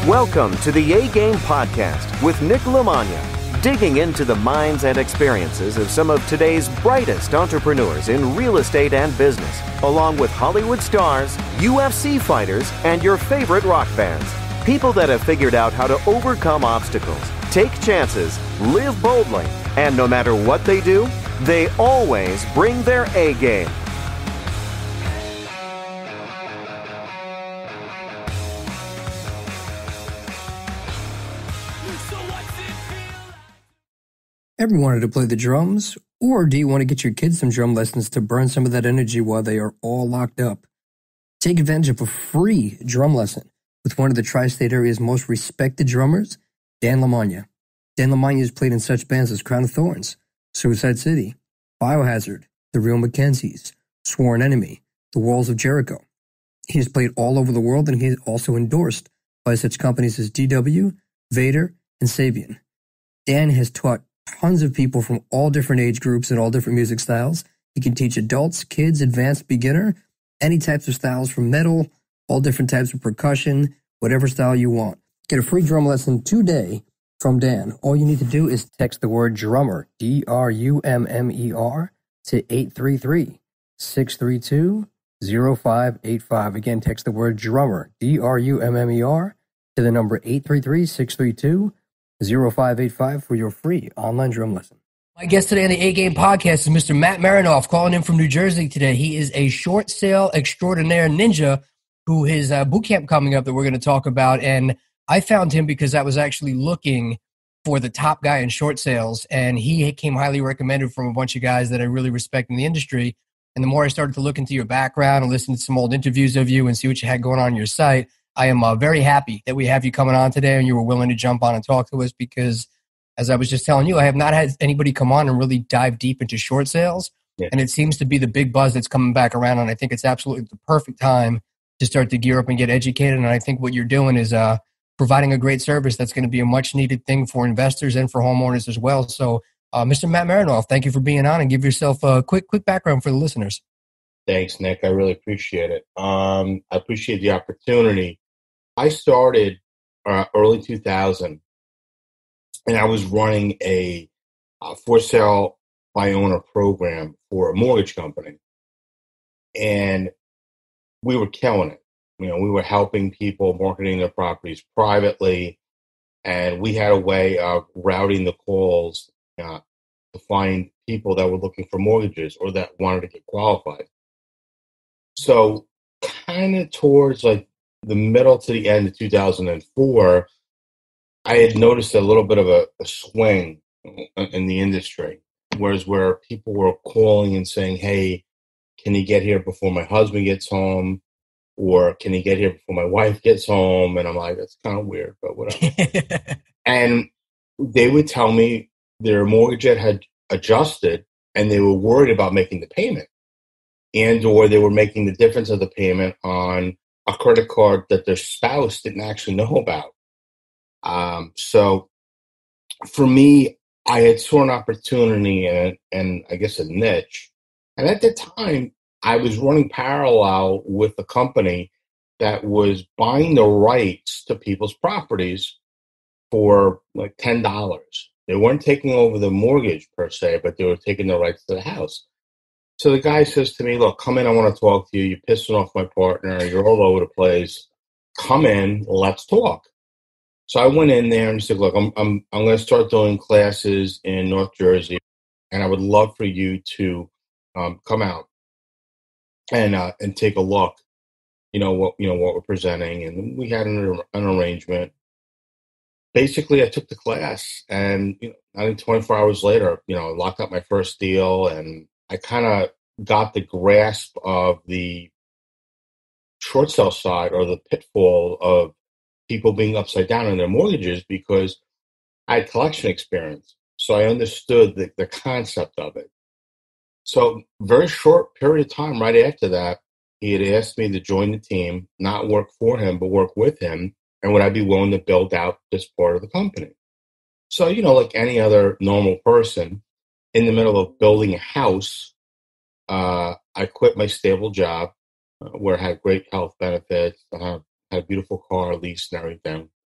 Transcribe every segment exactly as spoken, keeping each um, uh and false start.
Welcome to the A-Game Podcast with Nick LaMagna, digging into the minds and experiences of some of today's brightest entrepreneurs in real estate and business, along with Hollywood stars, U F C fighters, and your favorite rock bands. People that have figured out how to overcome obstacles, take chances, live boldly, and no matter what they do, they always bring their A-game. Ever wanted to play the drums? Or do you want to get your kids some drum lessons to burn some of that energy while they are all locked up? Take advantage of a free drum lesson with one of the tri-state area's most respected drummers, Dan LaMagna. Dan LaMagna has played in such bands as Crown of Thorns, Suicide City, Biohazard, The Real Mackenzies, Sworn Enemy, The Walls of Jericho. He has played all over the world, and he is also endorsed by such companies as D W, Vader, and Sabian. Dan has taught tons of people from all different age groups and all different music styles. He can teach adults, kids, advanced, beginner, any types of styles from metal, all different types of percussion, whatever style you want. Get a free drum lesson today from Dan. All you need to do is text the word drummer, D R U M M E R, to eight three three, six three two, zero five eight five. Again, text the word drummer, D R U M M E R, to the number eight three three, six three two, zero five eight five for your free online drum lesson. My guest today on the A-Game Podcast is Mister Matt Merenoff, calling in from New Jersey today. He is a short sale extraordinaire ninja who has a boot camp coming up that we're going to talk about. And I found him because I was actually looking for the top guy in short sales, and he came highly recommended from a bunch of guys that I really respect in the industry. And the more I started to look into your background and listen to some old interviews of you and see what you had going on, on your site, I am uh, very happy that we have you coming on today and you were willing to jump on and talk to us because, as I was just telling you, I have not had anybody come on and really dive deep into short sales. Yeah. And it seems to be the big buzz that's coming back around. And I think it's absolutely the perfect time to start to gear up and get educated. And I think what you're doing is uh, providing a great service that's going to be a much needed thing for investors and for homeowners as well. So, uh, Mister Matt Merenoff, thank you for being on, and give yourself a quick, quick background for the listeners. Thanks, Nick. I really appreciate it. Um, I appreciate the opportunity. I started uh, early two thousand, and I was running a, a for sale by owner program for a mortgage company, and we were killing it. You know, we were helping people marketing their properties privately, and we had a way of routing the calls uh, to find people that were looking for mortgages or that wanted to get qualified. So, kind of towards like the middle to the end of two thousand four, I had noticed a little bit of a, a swing in the industry, whereas where people were calling and saying, hey, can you get here before my husband gets home? Or can you get here before my wife gets home? And I'm like, that's kind of weird, but whatever. And they would tell me their mortgage had adjusted and they were worried about making the payment, and or they were making the difference of the payment on a credit card that their spouse didn't actually know about. Um, so for me, I had saw an opportunity and, and I guess a niche. And at the time, I was running parallel with a company that was buying the rights to people's properties for like ten dollars. They weren't taking over the mortgage per se, but they were taking the rights to the house. So the guy says to me, look, come in, I want to talk to you. You're pissing off my partner. You're all over the place. Come in, let's talk. So I went in there and said, look, I'm I'm I'm going to start doing classes in North Jersey, and I would love for you to um, come out and uh, and take a look, you know, what you know what we're presenting. And we had an, an arrangement. Basically, I took the class, and you know, I think twenty-four hours later, you know, I locked up my first deal, and I kind of got the grasp of the short sale side or the pitfall of people being upside down on their mortgages because I had collection experience. So I understood the, the concept of it. So very short period of time right after that, he had asked me to join the team, not work for him, but work with him. And would I be willing to build out this part of the company? So, you know, like any other normal person, in the middle of building a house, uh, I quit my stable job uh, where I had great health benefits, uh, had a beautiful car, lease, and everything.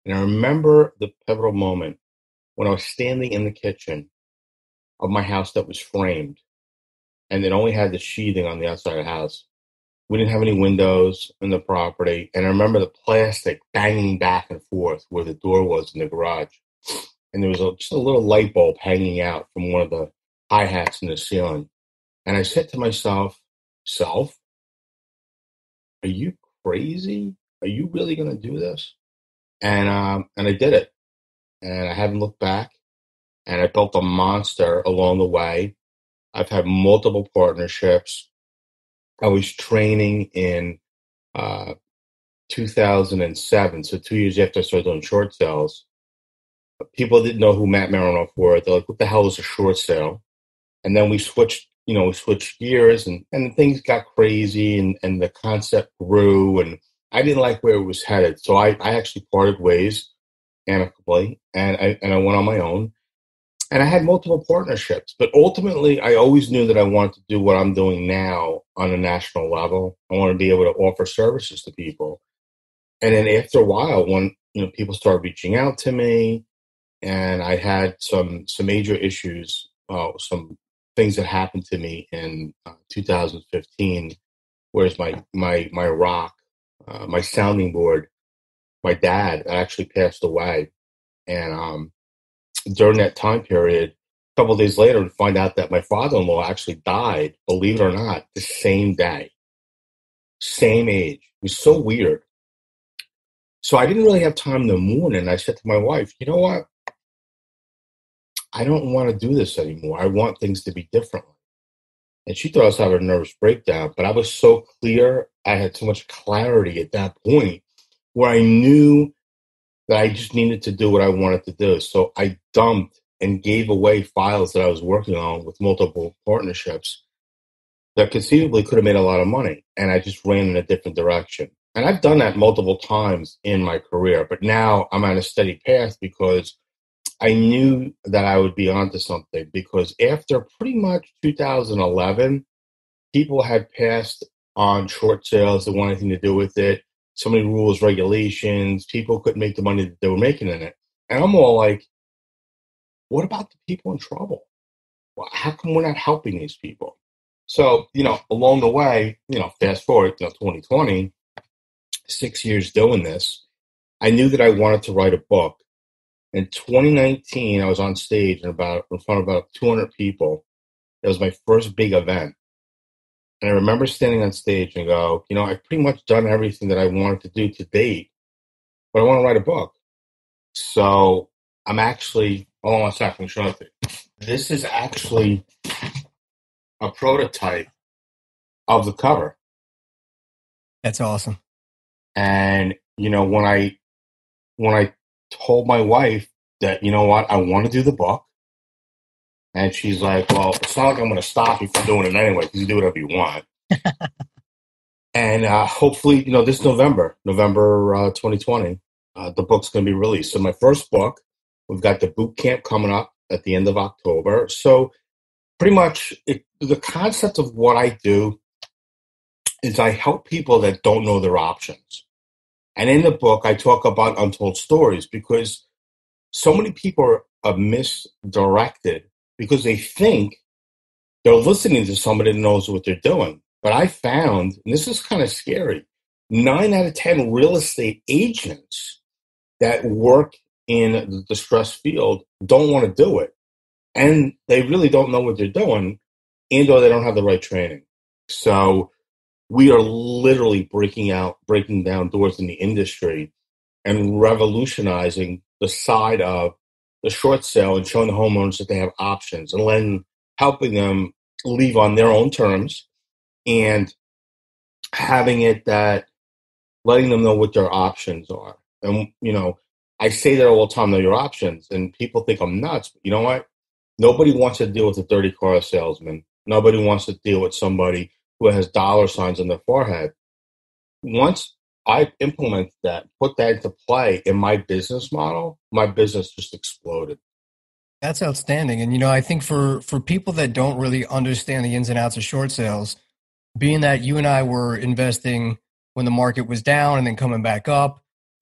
And I remember the pivotal moment when I was standing in the kitchen of my house that was framed, and it only had the sheathing on the outside of the house. We didn't have any windows in the property. And I remember the plastic banging back and forth where the door was in the garage. And there was a, just a little light bulb hanging out from one of the hi-hats in the ceiling. And I said to myself, self, are you crazy? Are you really going to do this? And um, and I did it. And I haven't looked back. And I built a monster along the way. I've had multiple partnerships. I was training in uh, two thousand seven, so two years after I started doing short sales. People didn't know who Matt Merenoff were. They're like, what the hell is a short sale? And then we switched, you know, we switched gears, and, and things got crazy, and, and the concept grew, and I didn't like where it was headed. So I, I actually parted ways amicably, and I, and I went on my own. And I had multiple partnerships, but ultimately I always knew that I wanted to do what I'm doing now on a national level. I want to be able to offer services to people. And then after a while, when you know people started reaching out to me, and I had some some major issues, uh, some things that happened to me in uh, two thousand fifteen, whereas my my my rock, uh, my sounding board, my dad actually passed away, and um, during that time period, a couple of days later, we find out that my father-in-law actually died, believe it or not, the same day, same age. It was so weird. So I didn't really have time in the morning. I said to my wife, you know what? I don't want to do this anymore. I want things to be different. And she thought I was having a nervous breakdown, but I was so clear. I had so much clarity at that point where I knew that I just needed to do what I wanted to do. So I dumped and gave away files that I was working on with multiple partnerships that conceivably could have made a lot of money. And I just ran in a different direction. And I've done that multiple times in my career, but now I'm on a steady path because I knew that I would be onto something, because after pretty much two thousand eleven, people had passed on short sales that wanted anything to do with it. So many rules, regulations, people couldn't make the money that they were making in it. And I'm all like, what about the people in trouble? Well, how come we're not helping these people? So, you know, along the way, you know, fast forward, you know, twenty twenty, six years doing this, I knew that I wanted to write a book. In twenty nineteen, I was on stage in about in front of about two hundred people. It was my first big event. And I remember standing on stage and go, you know, I've pretty much done everything that I wanted to do to date, but I want to write a book. So I'm actually, hold on one second, show it to you. This is actually a prototype of the cover. That's awesome. And, you know, when I, when I told my wife that, you know what, I want to do the book, and she's like, well, it's not like I'm going to stop you from doing it anyway, because you do whatever you want. And uh, hopefully, you know, this November, November uh, twenty twenty, uh, the book's going to be released. So my first book, we've got the boot camp coming up at the end of October. So pretty much it, the concept of what I do is I help people that don't know their options. And in the book, I talk about untold stories, because so many people are, are misdirected because they think they're listening to somebody that knows what they're doing. But I found, and this is kind of scary, nine out of ten real estate agents that work in the distressed field don't want to do it. And they really don't know what they're doing, and or they don't have the right training. So we are literally breaking out, breaking down doors in the industry and revolutionizing the side of the short sale and showing the homeowners that they have options, and then helping them leave on their own terms, and having it that letting them know what their options are. And, you know, I say that all the time, know your options, and people think I'm nuts, but you know what? Nobody wants to deal with a dirty car salesman. Nobody wants to deal with somebody who has dollar signs on their forehead. Once I implemented that, put that into play in my business model, my business just exploded. That's outstanding. And, you know, I think for, for people that don't really understand the ins and outs of short sales, being that you and I were investing when the market was down and then coming back up,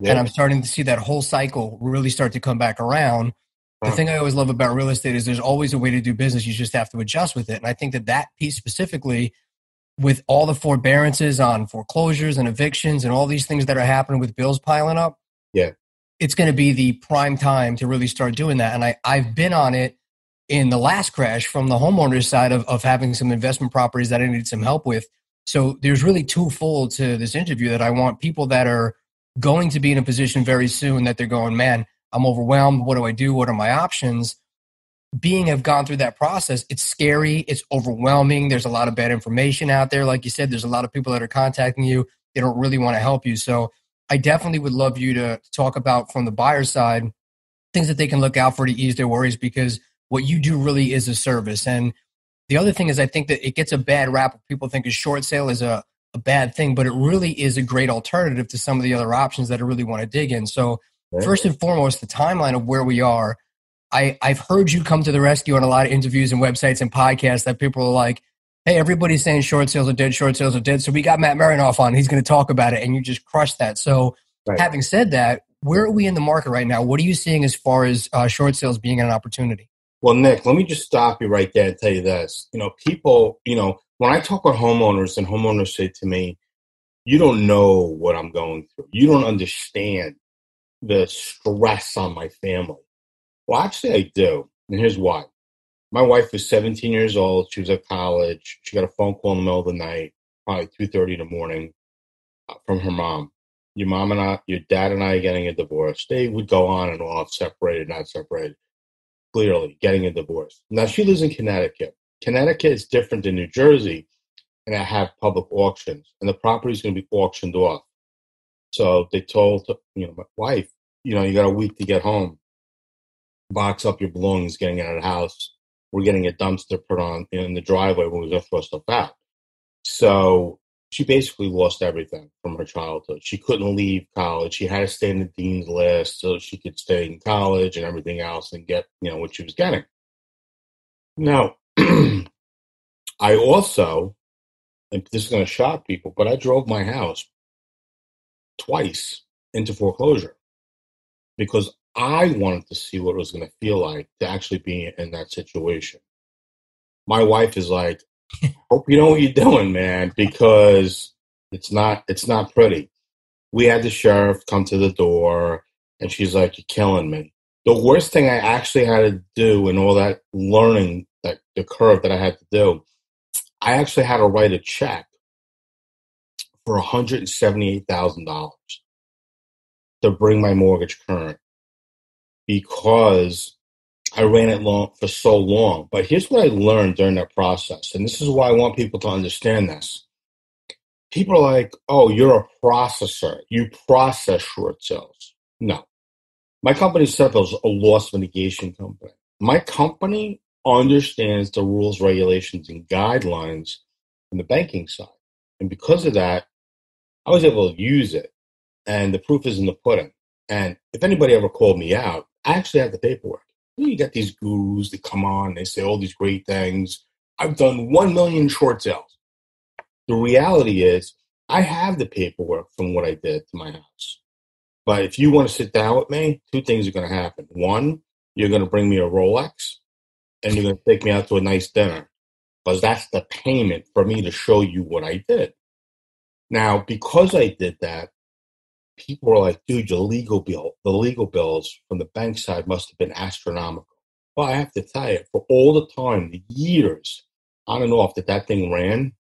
And Yep. I'm starting to see that whole cycle really start to come back around. The Huh. thing I always love about real estate is there's always a way to do business. You just have to adjust with it. And I think that that piece specifically, with all the forbearances on foreclosures and evictions and all these things that are happening with bills piling up, Yeah. it's going to be the prime time to really start doing that. And I, I've been on it in the last crash from the homeowner's side of, of having some investment properties that I needed some help with. So there's really twofold to this interview that I want people that are going to be in a position very soon that they're going, man, I'm overwhelmed. What do I do? What are my options? Being have gone through that process, it's scary. It's overwhelming. There's a lot of bad information out there. Like you said, there's a lot of people that are contacting you. They don't really want to help you. So I definitely would love you to talk about from the buyer side, things that they can look out for to ease their worries, because what you do really is a service. And the other thing is, I think that it gets a bad rap. People think a short sale is a, a bad thing, but it really is a great alternative to some of the other options that I really want to dig in. So Yeah. first and foremost, the timeline of where we are. I, I've heard you come to the rescue on a lot of interviews and websites and podcasts that people are like, hey, everybody's saying short sales are dead, short sales are dead. So we got Matt Merenoff on. He's going to talk about it. And you just crushed that. So Right. having said that, where are we in the market right now? What are you seeing as far as uh, short sales being an opportunity? Well, Nick, let me just stop you right there and tell you this. You know, people, you know, when I talk with homeowners and homeowners say to me, you don't know what I'm going through. You don't understand the stress on my family. Well, actually, I do. And here's why. My wife was seventeen years old. She was at college. She got a phone call in the middle of the night, probably two thirty in the morning, uh, from her mom. Your mom and I, your dad and I are getting a divorce. They would go on and off, separated, not separated. Clearly, getting a divorce. Now, she lives in Connecticut. Connecticut is different than New Jersey, and I have public auctions, and the property is going to be auctioned off. So they told, you know, my wife, you know, you got a week to get home. Box up your belongings, getting out of the house. We're getting a dumpster put on in the driveway when we go throw stuff out. So she basically lost everything from her childhood. She couldn't leave college. She had to stay in the dean's list so she could stay in college and everything else and get, you know, what she was getting. Now, I also, and this is going to shock people, but I drove my house twice into foreclosure because I wanted to see what it was going to feel like to actually be in that situation. My wife is like, hope you know what you're doing, man, because it's not it's not pretty. We had the sheriff come to the door, and she's like, you're killing me. The worst thing I actually had to do in all that learning, that the curve that I had to do, I actually had to write a check for one hundred seventy-eight thousand dollars to bring my mortgage current because I ran it long for so long. But here's what I learned during that process, and this is why I want people to understand this. People are like, oh, you're a processor. You process short sales. No. My company is set up as a loss mitigation company. My company understands the rules, regulations, and guidelines on the banking side. And because of that, I was able to use it. And the proof is in the pudding. And if anybody ever called me out, I actually have the paperwork. You get these gurus that come on, they say all these great things. I've done one million short sales. The reality is, I have the paperwork from what I did to my house. But if you want to sit down with me, two things are going to happen. One, you're going to bring me a Rolex, and you're going to take me out to a nice dinner, because that's the payment for me to show you what I did. Now, because I did that, people were like, dude, your legal bill, the legal bills from the bank side must have been astronomical. Well, I have to tell you, for all the time, the years on and off that that thing ran,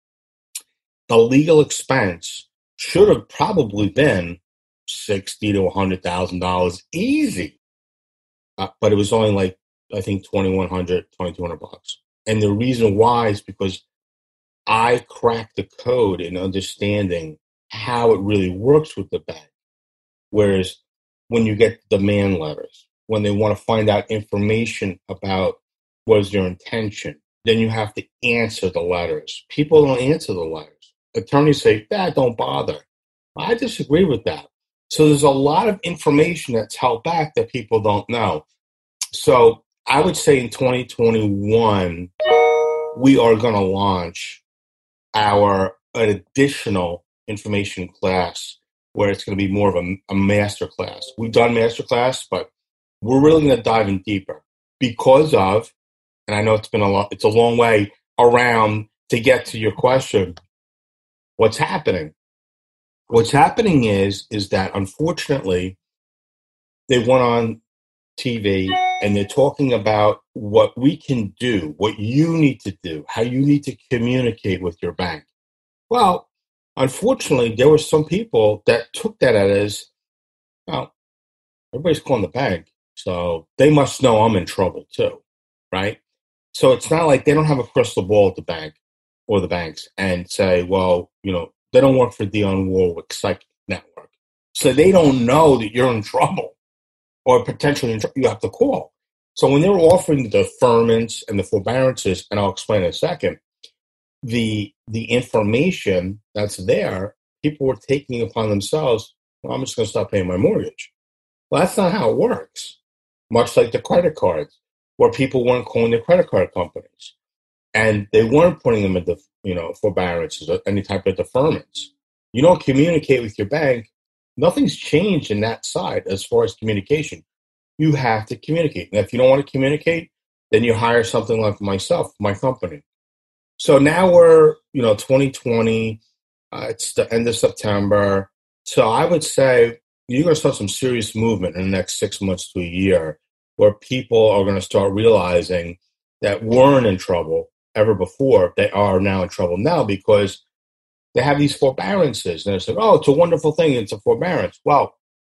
the legal expense should have probably been sixty to a hundred thousand dollars easy, uh, but it was only like I think twenty one hundred, twenty two hundred bucks. And the reason why is because I cracked the code in understanding how it really works with the bank. Whereas when you get demand letters, when they want to find out information about what is your intention, then you have to answer the letters. People don't answer the letters. Attorneys say, Dad, don't bother. I disagree with that. So there's a lot of information that's held back that people don't know. So I would say in twenty twenty-one, we are going to launch our an additional information class where it's going to be more of a, a master class. We've done master class, but we're really going to dive in deeper because of, and I know it's been a lot, it's a long way around to get to your question. What's happening? What's happening is, is that unfortunately they went on T V and they're talking about what we can do, what you need to do, how you need to communicate with your bank. Well, unfortunately, there were some people that took that as, well, everybody's calling the bank, so they must know I'm in trouble too, right? So it's not like they don't have a crystal ball at the bank or the banks and say, well, you know, they don't work for Dionne Warwick Psychic Network. So they don't know that you're in trouble or potentially in tr- you have to call. So when they're offering the deferments and the forbearances, and I'll explain in a second, the the information that's there, people were taking upon themselves, well, I'm just going to stop paying my mortgage. Well, that's not how it works. Much like the credit cards, where people weren't calling their credit card companies, and they weren't putting them into, you know, forbearances or any type of deferments. You don't communicate with your bank. Nothing's changed in that side as far as communication. You have to communicate. And if you don't want to communicate, then you hire something like myself, my company. So now we're, you know, twenty twenty. Uh, it's the end of September. So I would say you're going to start some serious movement in the next six months to a year where people are going to start realizing that weren't in trouble ever before. They are now in trouble now because they have these forbearances. And it's like, oh, it's a wonderful thing. It's a forbearance. Well,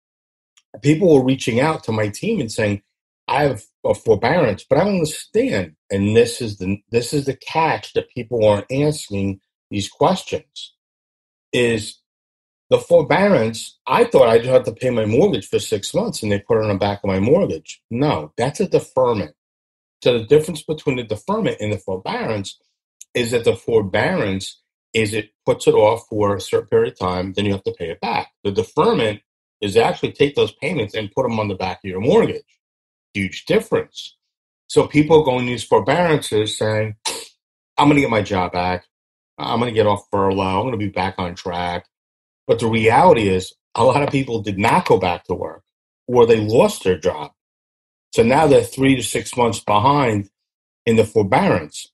people were reaching out to my team and saying, I have a forbearance, but I don't understand. And this is the this is the catch that people aren't asking these questions. Is the forbearance, I thought I just had to pay my mortgage for six months and they put it on the back of my mortgage. No, that's a deferment. So the difference between the deferment and the forbearance is that the forbearance is it puts it off for a certain period of time, then you have to pay it back. The deferment is actually take those payments and put them on the back of your mortgage. Huge difference. So people going to these forbearances saying, I'm going to get my job back. I'm going to get off furlough. I'm going to be back on track. But the reality is a lot of people did not go back to work or they lost their job. So now they're three to six months behind in the forbearance.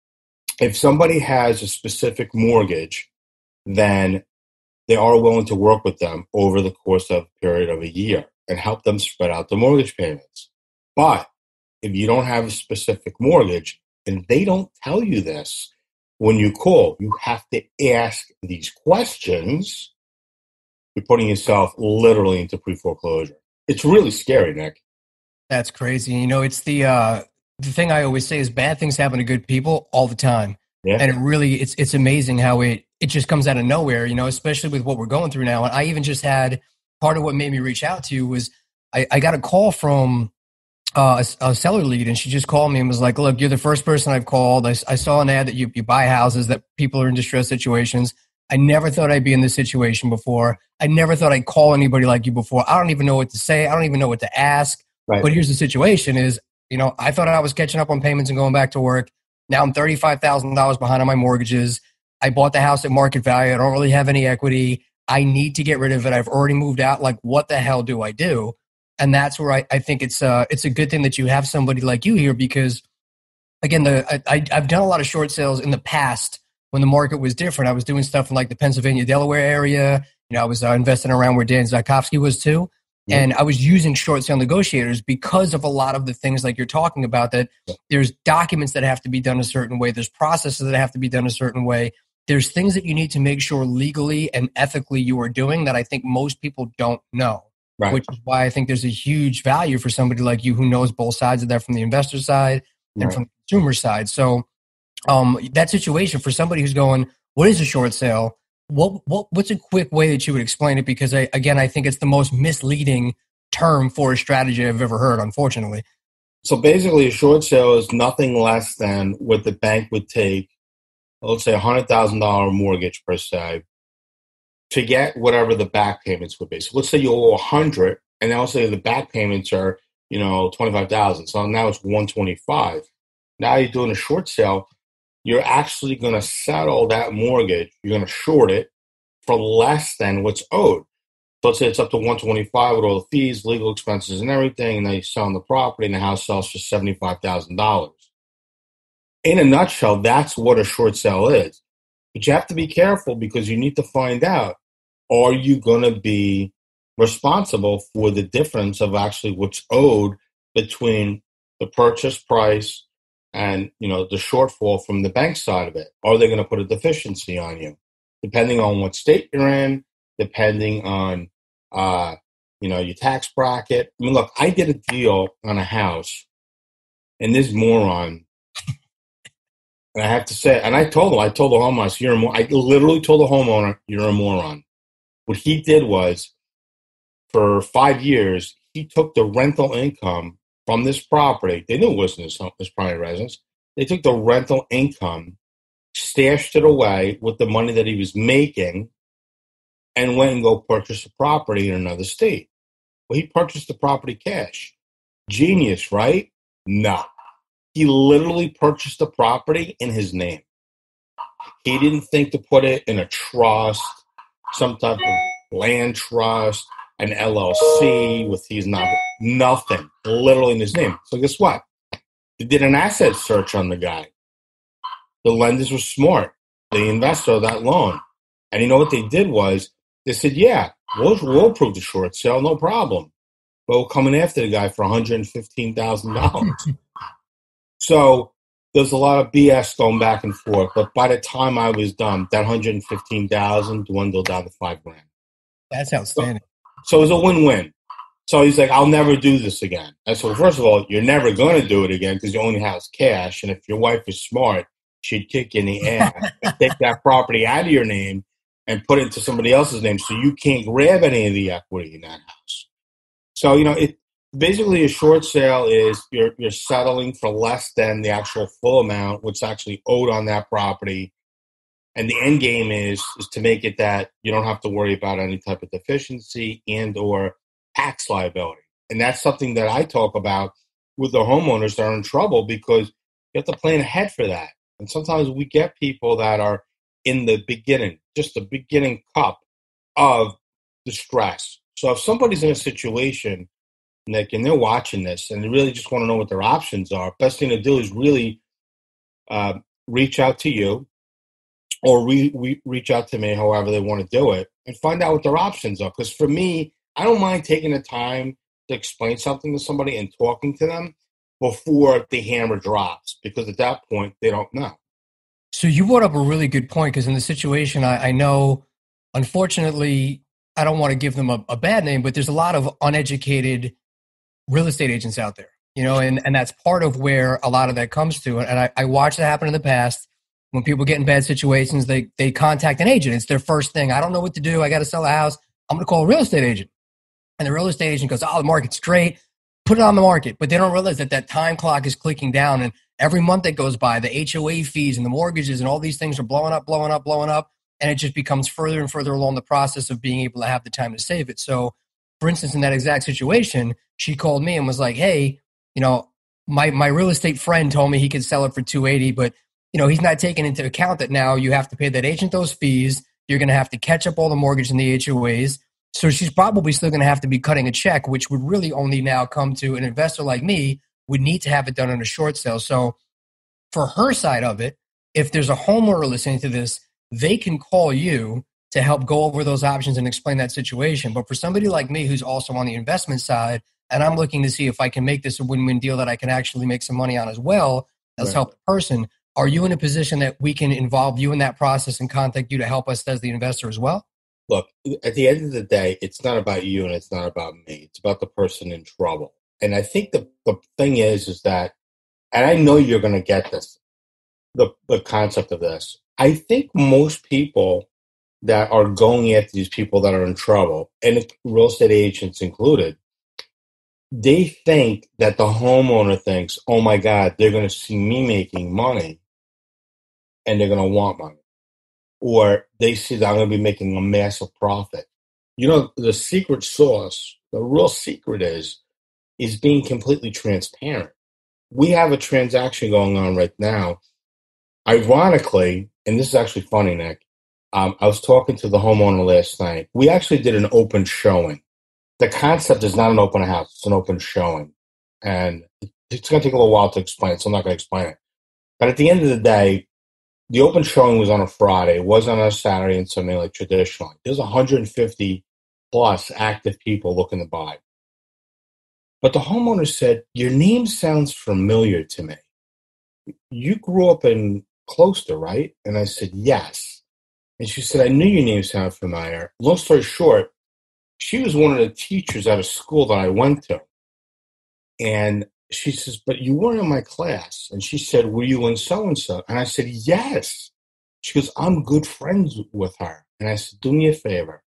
If somebody has a specific mortgage, then they are willing to work with them over the course of a period of a year and help them spread out the mortgage payments. But if you don't have a specific mortgage, and they don't tell you this when you call, you have to ask these questions. You're putting yourself literally into pre-foreclosure. It's really scary, Nick. That's crazy. You know, it's the uh, the thing I always say is bad things happen to good people all the time. Yeah. And it really, it's it's amazing how it it just comes out of nowhere, you know, especially with what we're going through now. And I even just had, part of what made me reach out to you was I, I got a call from uh, a, a seller lead, and she just called me and was like, look, you're the first person I've called. I, I saw an ad that you, you buy houses, that people are in distressed situations. I never thought I'd be in this situation before. I never thought I'd call anybody like you before. I don't even know what to say. I don't even know what to ask. Right. But here's the situation is, you know, I thought I was catching up on payments and going back to work. Now I'm thirty-five thousand dollars behind on my mortgages. I bought the house at market value. I don't really have any equity. I need to get rid of it. I've already moved out. Like, what the hell do I do? And that's where I, I think it's uh it's a good thing that you have somebody like you here, because again, the I, I've done a lot of short sales in the past when the market was different. I was doing stuff in like the Pennsylvania, Delaware area. You know, I was uh, investing around where Dan Zakowski was too. Yeah. And I was using short sale negotiators because of a lot of the things like you're talking about, that there's documents that have to be done a certain way. There's processes that have to be done a certain way. There's things that you need to make sure legally and ethically you are doing that I think most people don't know. Right. Which is why I think there's a huge value for somebody like you who knows both sides of that, from the investor side and right. from the consumer side. So um, that situation for somebody who's going, what is a short sale? What what what's a quick way that you would explain it? Because I, again, I think it's the most misleading term for a strategy I've ever heard, unfortunately. So basically, a short sale is nothing less than what the bank would take, let's say a hundred thousand dollar mortgage per se, to get whatever the back payments would be. So let's say you owe a hundred, and now let's say the back payments are, you know, twenty five thousand. So now it's one twenty five. Now you're doing a short sale. You're actually going to settle that mortgage. You're going to short it for less than what's owed. So let's say it's up to one twenty-five with all the fees, legal expenses, and everything, and they sell the property, and the house sells for seventy-five thousand dollars. In a nutshell, that's what a short sale is. But you have to be careful because you need to find out, are you going to be responsible for the difference of actually what's owed between the purchase price and, you know, the shortfall from the bank side of it? Are they going to put a deficiency on you? Depending on what state you're in, depending on, uh, you know, your tax bracket. I mean, look, I did a deal on a house, and this moron, and I have to say, and I told him, I told the homeowner, you're a mor-. I literally told the homeowner, you're a moron. What he did was, for five years, he took the rental income from this property. They knew it wasn't his, his primary residence. They took the rental income, stashed it away with the money that he was making, and went and go purchase a property in another state. Well, he purchased the property cash. Genius, right? No. He literally purchased the property in his name. He didn't think to put it in a trust, some type of land trust, an L L C with his not nothing, literally in his name. So guess what? They did an asset search on the guy. The lenders were smart. The investor of that loan. And you know what they did was, they said, yeah, we'll, we'll approve the short sale, no problem. But we're coming after the guy for one hundred fifteen thousand dollars. So there's a lot of B S going back and forth. But by the time I was done, that one hundred fifteen thousand dollars dwindled down to five grand. That's outstanding. So, so it was a win-win. So he's like, I'll never do this again. I said, well, first of all, you're never going to do it again because you only have cash. And if your wife is smart, she'd kick you in the ass and take that property out of your name and put it into somebody else's name so you can't grab any of the equity in that house. So, you know, it basically a short sale is you're you're settling for less than the actual full amount, what's actually owed on that property. And the end game is is to make it that you don't have to worry about any type of deficiency and or tax liability. And that's something that I talk about with the homeowners that are in trouble because you have to plan ahead for that. And sometimes we get people that are in the beginning, just the beginning cup of distress. So if somebody's in a situation, Nick, and they're watching this and they really just want to know what their options are, best thing to do is really uh, reach out to you or re- re- reach out to me, however they want to do it, and find out what their options are. Because for me, I don't mind taking the time to explain something to somebody and talking to them before the hammer drops, because at that point, they don't know. So you brought up a really good point, because in the situation, I, I know, unfortunately, I don't want to give them a, a bad name, but there's a lot of uneducated real estate agents out there, you know, and, and that's part of where a lot of that comes to. And I, I watched it happen in the past. When people get in bad situations, they they contact an agent. It's their first thing. I don't know what to do. I got to sell a house. I'm going to call a real estate agent. And the real estate agent goes, oh, the market's great. Put it on the market. But they don't realize that that time clock is clicking down. And every month that goes by, the H O A fees and the mortgages and all these things are blowing up, blowing up, blowing up. And it just becomes further and further along the process of being able to have the time to save it. So, for instance, in that exact situation, she called me and was like, hey, you know, my, my real estate friend told me he could sell it for two eighty, but you know, he's not taking into account that now you have to pay that agent those fees. You're going to have to catch up all the mortgage and the H O As. So she's probably still going to have to be cutting a check, which would really only now come to an investor like me would need to have it done on a short sale. So for her side of it, if there's a homeowner listening to this, they can call you to help go over those options and explain that situation. But for somebody like me who's also on the investment side, and I'm looking to see if I can make this a win-win deal that I can actually make some money on as well as Right. help the person, are you in a position that we can involve you in that process and contact you to help us as the investor as well? Look, at the end of the day, it's not about you and it's not about me. It's about the person in trouble. And I think the, the thing is, is that, and I know you're going to get this, the, the concept of this. I think most people that are going after these people that are in trouble, and real estate agents included, they think that the homeowner thinks, oh my God, they're going to see me making money and they're going to want money. Or they see that I'm going to be making a massive profit. You know, the secret sauce, the real secret is, is being completely transparent. We have a transaction going on right now. Ironically, and this is actually funny, Nick, Um, I was talking to the homeowner last night. We actually did an open showing. The concept is not an open house; it's an open showing, and it's going to take a little while to explain. So I'm not going to explain it. But at the end of the day, the open showing was on a Friday. It wasn't on a Saturday and Sunday like traditionally. There's one hundred fifty plus active people looking to buy. But the homeowner said, "Your name sounds familiar to me. You grew up in Closter, right?" And I said, "Yes." And she said, "I knew your name sounded familiar." Long story short, she was one of the teachers at a school that I went to. And she says, "But you weren't in my class." And she said, "Were you in so-and-so?" And I said, "Yes." She goes, "I'm good friends with her." And I said, "Do me a favor."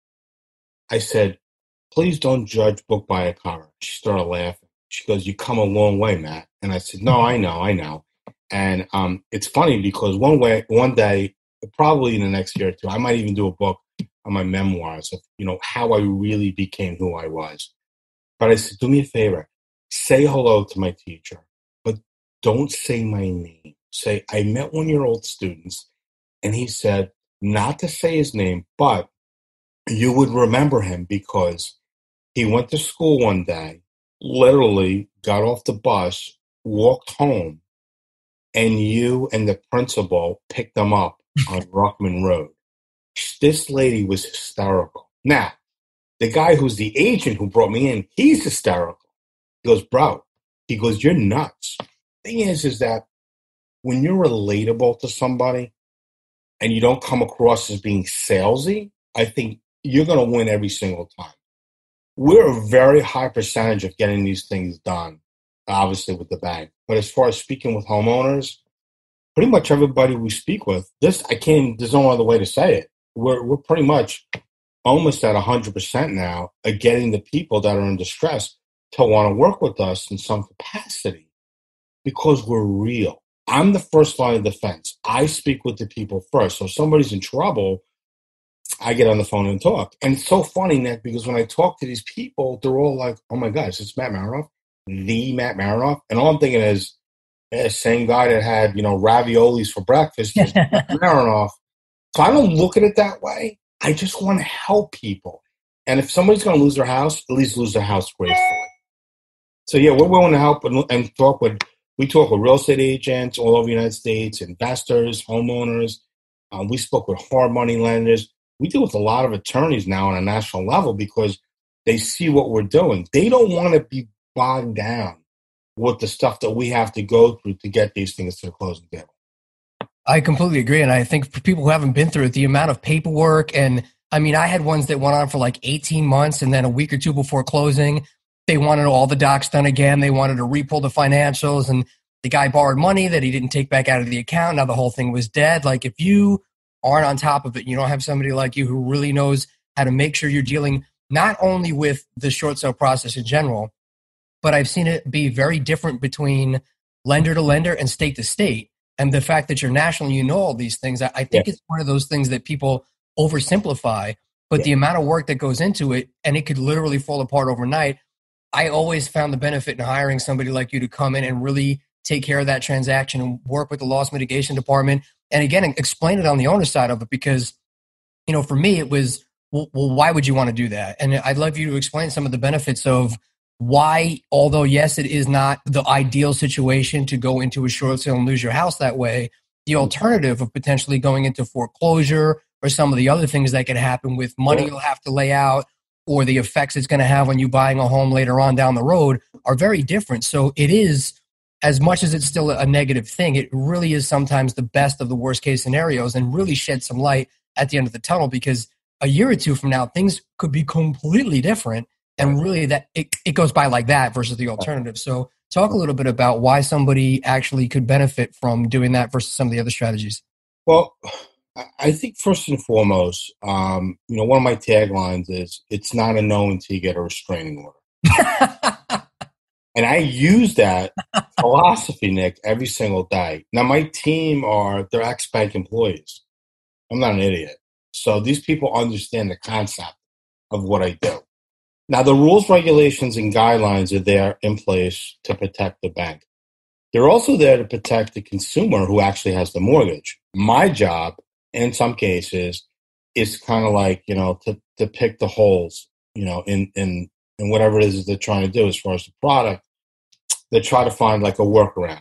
I said, "Please don't judge book by a cover." She started laughing. She goes, "You come a long way, Matt." And I said, "No, I know, I know." And um, it's funny because one way, one day, probably in the next year or two, I might even do a book on my memoirs of, you know, how I really became who I was. But I said, "Do me a favor. Say hello to my teacher, but don't say my name. Say, I met one of your old students, and he said not to say his name, but you would remember him because he went to school one day, literally got off the bus, walked home, and you and the principal picked him up on Ruckman Road." This lady was hysterical. Now, the guy who's the agent who brought me in, he's hysterical. He goes, "Bro," he goes, "you're nuts." Thing is, is that when you're relatable to somebody and you don't come across as being salesy, I think you're going to win every single time. We're a very high percentage of getting these things done, obviously with the bank. But as far as speaking with homeowners, pretty much everybody we speak with, this I can't. There's no other way to say it. We're we're pretty much almost at one hundred percent now of getting the people that are in distress to want to work with us in some capacity because we're real. I'm the first line of defense. I speak with the people first. So if somebody's in trouble, I get on the phone and talk. And it's so funny, Nick, because when I talk to these people, they're all like, "Oh my gosh, it's Matt Merenoff, the Matt Merenoff." And all I'm thinking is, yeah, same guy that had, you know, raviolis for breakfast is Matt Merenoff. So I don't look at it that way. I just want to help people. And if somebody's going to lose their house, at least lose their house gracefully. So yeah, we're willing to help and, and talk with, we talk with real estate agents all over the United States, investors, homeowners. Um, we spoke with hard money lenders. We deal with a lot of attorneys now on a national level because they see what we're doing. They don't want to be bogged down with the stuff that we have to go through to get these things to the closing table. I completely agree. And I think for people who haven't been through it, the amount of paperwork, and I mean, I had ones that went on for like eighteen months, and then a week or two before closing, they wanted all the docs done again. They wanted to repull the financials, and the guy borrowed money that he didn't take back out of the account. Now the whole thing was dead. Like, if you aren't on top of it, you don't have somebody like you who really knows how to make sure you're dealing not only with the short sale process in general, but I've seen it be very different between lender to lender and state to state. And the fact that you're national, you know all these things, I, I think Yeah. it's one of those things that people oversimplify, but Yeah. the amount of work that goes into it, and it could literally fall apart overnight. I always found the benefit in hiring somebody like you to come in and really take care of that transaction and work with the loss mitigation department. And again, explain it on the owner side of it, because, you know, for me, it was, well, well, why would you want to do that? And I'd love you to explain some of the benefits of why, although, yes, it is not the ideal situation to go into a short sale and lose your house that way, the alternative of potentially going into foreclosure or some of the other things that can happen with money you'll have to lay out, or the effects it's going to have on you buying a home later on down the road, are very different. So it is, as much as it's still a negative thing, it really is sometimes the best of the worst case scenarios and really shed some light at the end of the tunnel, because a year or two from now, things could be completely different. And really that it, it goes by like that versus the alternative. So talk a little bit about why somebody actually could benefit from doing that versus some of the other strategies. Well, I think first and foremost, um, you know, one of my taglines is, "It's not a no until you get a restraining order." And I use that philosophy, Nick, every single day. Now, my team are, they're ex-bank employees. I'm not an idiot. So these people understand the concept of what I do. Now, the rules, regulations, and guidelines are there in place to protect the bank. They're also there to protect the consumer who actually has the mortgage. My job in some cases, it's kind of like, you know, to, to pick the holes, you know, in, in, in whatever it is they're trying to do as far as the product. They try to find like a workaround.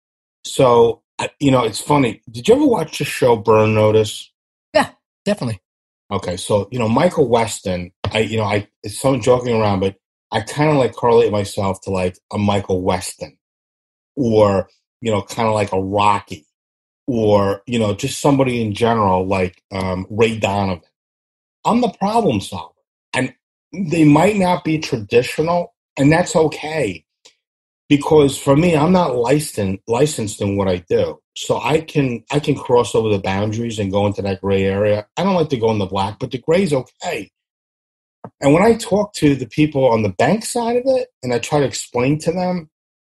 So, you know, it's funny. Did you ever watch the show Burn Notice? Yeah, definitely. Okay, so, you know, Michael Weston, I, you know, I, it's someone joking around, but I kind of like correlate myself to like a Michael Weston or, you know, kind of like a Rocky or, you know, just somebody in general like um, Ray Donovan. I'm the problem solver. And they might not be traditional, and that's okay. Because for me, I'm not licensed licensed in what I do, so I can I can cross over the boundaries and go into that gray area. I don't like to go in the black, but the gray is okay. And when I talk to the people on the bank side of it, and I try to explain to them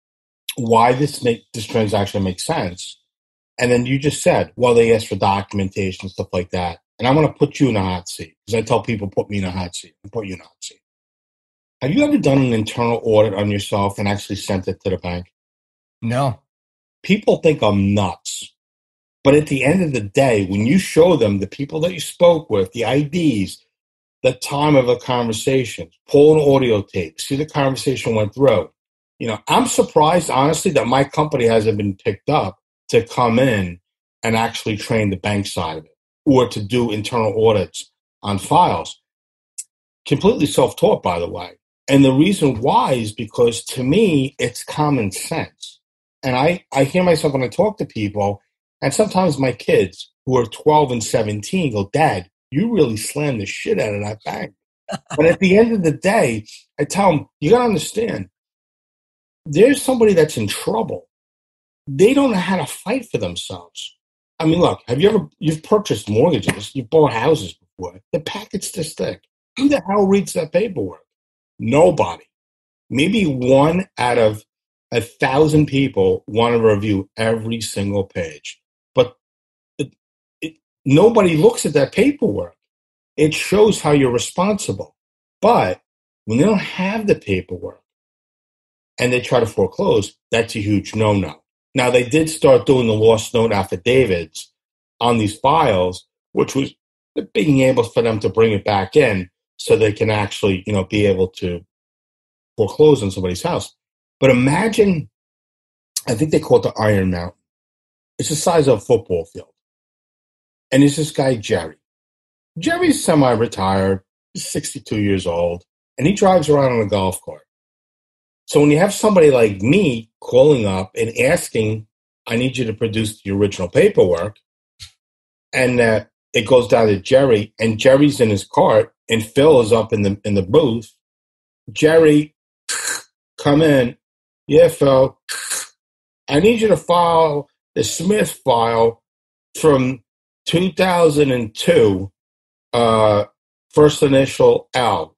why this make this transaction makes sense, and then you just said, well, they ask for documentation, stuff like that, and I want to put you in a hot seat because I tell people, put me in a hot seat, and put you in a hot seat. Have you ever done an internal audit on yourself and actually sent it to the bank? No. People think I'm nuts. But at the end of the day, when you show them the people that you spoke with, the I Ds, the time of the conversation, pull an audio tape, see the conversation went through. You know, I'm surprised, honestly, that my company hasn't been picked up to come in and actually train the bank side of it or to do internal audits on files. Completely self-taught, by the way. And the reason why is because, to me, it's common sense. And I, I hear myself when I talk to people, and sometimes my kids who are twelve and seventeen go, Dad, you really slammed the shit out of that bank. But at the end of the day, I tell them, you got to understand, there's somebody that's in trouble. They don't know how to fight for themselves. I mean, look, have you ever, you've purchased mortgages, you've bought houses before. The packet's this thick. Who the hell reads that paperwork? Nobody. Maybe one out of a thousand people want to review every single page. But it, it, nobody looks at that paperwork. It shows how you're responsible. But when they don't have the paperwork and they try to foreclose, that's a huge no-no. Now, they did start doing the lost note affidavits on these files, which was being able for them to bring it back in so they can actually, you know, be able to foreclose on somebody's house. But imagine, I think they call it the Iron Mountain. It's the size of a football field. And there's this guy, Jerry. Jerry's semi-retired, he's sixty-two years old, and he drives around on a golf cart. So when you have somebody like me calling up and asking, I need you to produce the original paperwork, and uh, it goes down to Jerry, and Jerry's in his cart, and Phil is up in the in the booth. Jerry, come in. Yeah, Phil. I need you to file the Smith file from two thousand two, uh, first initial L,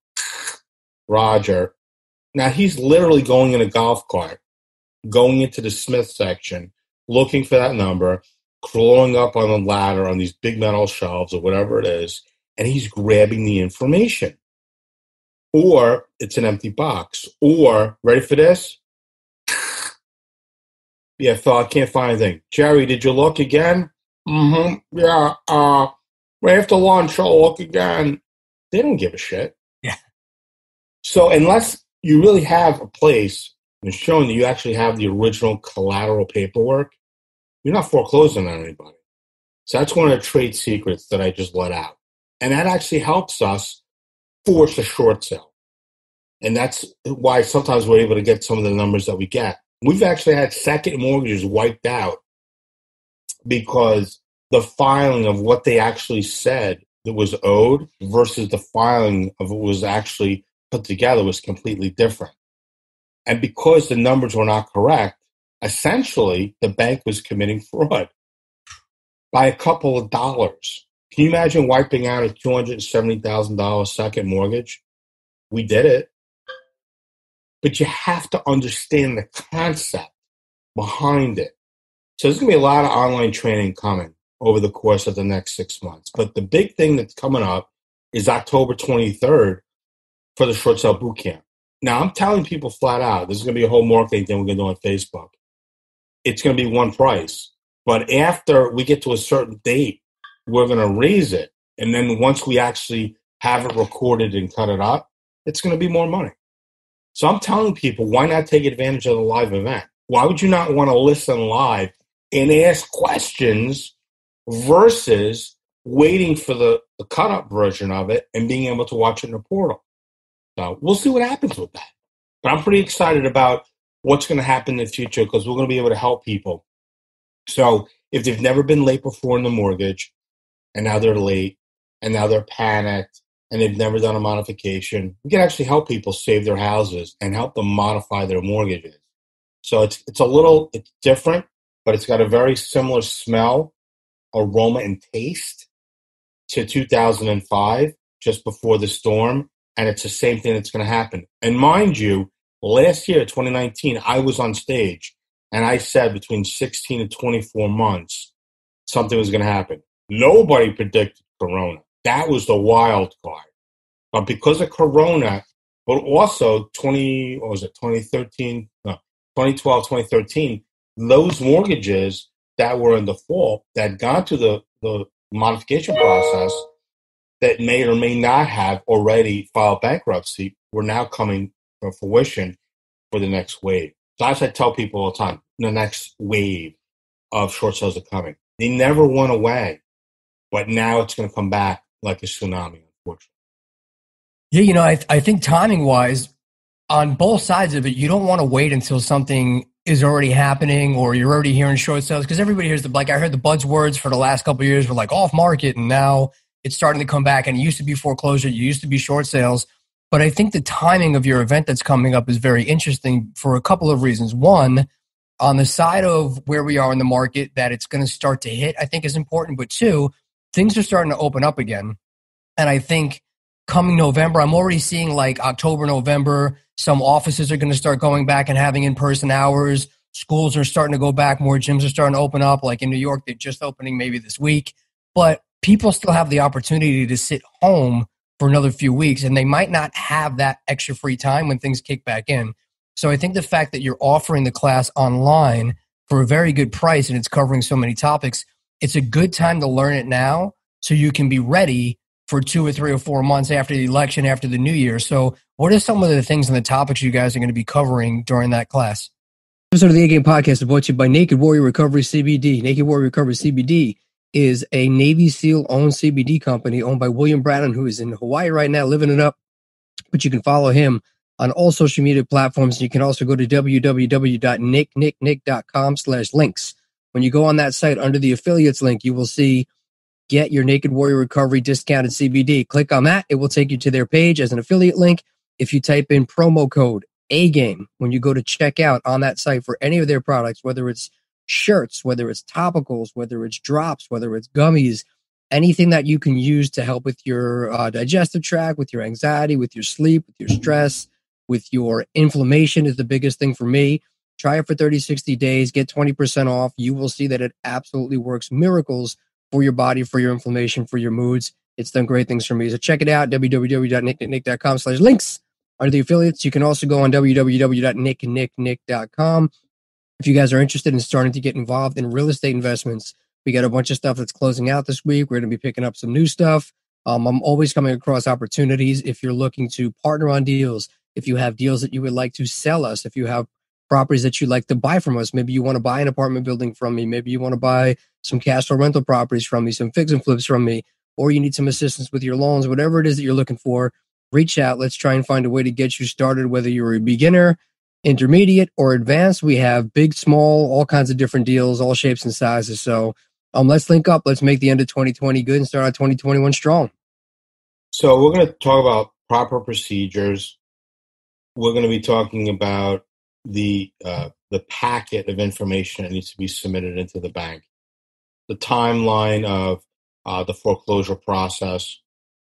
Roger. Now, he's literally going in a golf cart, going into the Smith section, looking for that number, crawling up on the ladder on these big metal shelves or whatever it is, and he's grabbing the information. Or it's an empty box. Or, ready for this? Yeah, Phil, I can't find anything. Jerry, did you look again? Mm-hmm. Yeah, uh, right after lunch, I'll look again. They don't give a shit. Yeah. So unless you really have a place and showing that you actually have the original collateral paperwork, you're not foreclosing on anybody. So that's one of the trade secrets that I just let out. And that actually helps us force a short sale. And that's why sometimes we're able to get some of the numbers that we get. We've actually had second mortgages wiped out because the filing of what they actually said that was owed versus the filing of what was actually put together was completely different. And because the numbers were not correct, essentially the bank was committing fraud by a couple of dollars. Can you imagine wiping out a two hundred seventy thousand dollars second mortgage? We did it. But you have to understand the concept behind it. So there's going to be a lot of online training coming over the course of the next six months. But the big thing that's coming up is October twenty-third for the short sale boot camp. Now, I'm telling people flat out, this is going to be a whole marketing thing we're going to do on Facebook. It's going to be one price. But after we get to a certain date, we're going to raise it. And then once we actually have it recorded and cut it up, it's going to be more money. So I'm telling people, why not take advantage of the live event? Why would you not want to listen live and ask questions versus waiting for the, the cut-up version of it and being able to watch it in the portal? So we'll see what happens with that. But I'm pretty excited about what's going to happen in the future because we're going to be able to help people. So if they've never been late before in the mortgage and now they're late and now they're panicked and they've never done a modification, we can actually help people save their houses and help them modify their mortgages. So it's it's a little it's different, but it's got a very similar smell, aroma, and taste to two thousand five, just before the storm. And it's the same thing that's going to happen. And mind you, last year, twenty nineteen, I was on stage and I said between sixteen and twenty-four months, something was going to happen. Nobody predicted Corona. That was the wild card. But because of Corona, but also twenty, what was it, twenty thirteen, no, twenty twelve, twenty thirteen, those mortgages that were in default that got to the, the modification process that may or may not have already filed bankruptcy were now coming to fruition for the next wave. So as I tell people all the time, the next wave of short sales are coming. They never went away, but now it's going to come back like a tsunami, unfortunately. Yeah, you know, I, I think timing-wise, on both sides of it, you don't want to wait until something is already happening or you're already hearing short sales, because everybody hears the, like I heard the buzzwords for the last couple of years were like off market, and now it's starting to come back, and it used to be foreclosure, it used to be short sales. But I think the timing of your event that's coming up is very interesting for a couple of reasons. One, on the side of where we are in the market, that it's going to start to hit, I think is important. But two, things are starting to open up again. And I think coming November, I'm already seeing like October, November, some offices are going to start going back and having in-person hours. Schools are starting to go back. More gyms are starting to open up. Like in New York, they're just opening maybe this week. But people still have the opportunity to sit home for another few weeks, and they might not have that extra free time when things kick back in. So I think the fact that you're offering the class online for a very good price and it's covering so many topics, it's a good time to learn it now so you can be ready for two or three or four months after the election, after the new year. So what are some of the things and the topics you guys are going to be covering during that class? This episode of the A-Game Podcast is brought to you by Naked Warrior Recovery C B D. Naked Warrior Recovery C B D is a Navy SEAL-owned C B D company owned by William Brannon, who is in Hawaii right now, living it up. But you can follow him on all social media platforms. You can also go to w w w dot nick nick nick dot com slash links. When you go on that site, under the affiliates link, you will see Get Your Naked Warrior Recovery Discounted C B D. Click on that. It will take you to their page as an affiliate link. If you type in promo code A-Game, when you go to check out on that site for any of their products, whether it's shirts, whether it's topicals, whether it's drops, whether it's gummies, anything that you can use to help with your uh, digestive tract, with your anxiety, with your sleep, with your stress, with your inflammation is the biggest thing for me. Try it for thirty, sixty days, get twenty percent off. You will see that it absolutely works miracles for your body, for your inflammation, for your moods. It's done great things for me. So check it out, w w w dot nick nick nick dot com slash links. Under the affiliates, you can also go on w w w dot nick nick nick dot com. If you guys are interested in starting to get involved in real estate investments, we got a bunch of stuff that's closing out this week. We're going to be picking up some new stuff. Um, I'm always coming across opportunities. If you're looking to partner on deals, if you have deals that you would like to sell us, if you have properties that you'd like to buy from us, maybe you want to buy an apartment building from me, maybe you want to buy some cash flow rental properties from me, some fix and flips from me, or you need some assistance with your loans, whatever it is that you're looking for, reach out. Let's try and find a way to get you started, whether you're a beginner, intermediate, or advanced. We have big, small, all kinds of different deals, all shapes and sizes. So um, let's link up. Let's make the end of twenty twenty good and start out twenty twenty-one strong. So we're going to talk about proper procedures. We're going to be talking about the uh, the packet of information that needs to be submitted into the bank, the timeline of uh, the foreclosure process.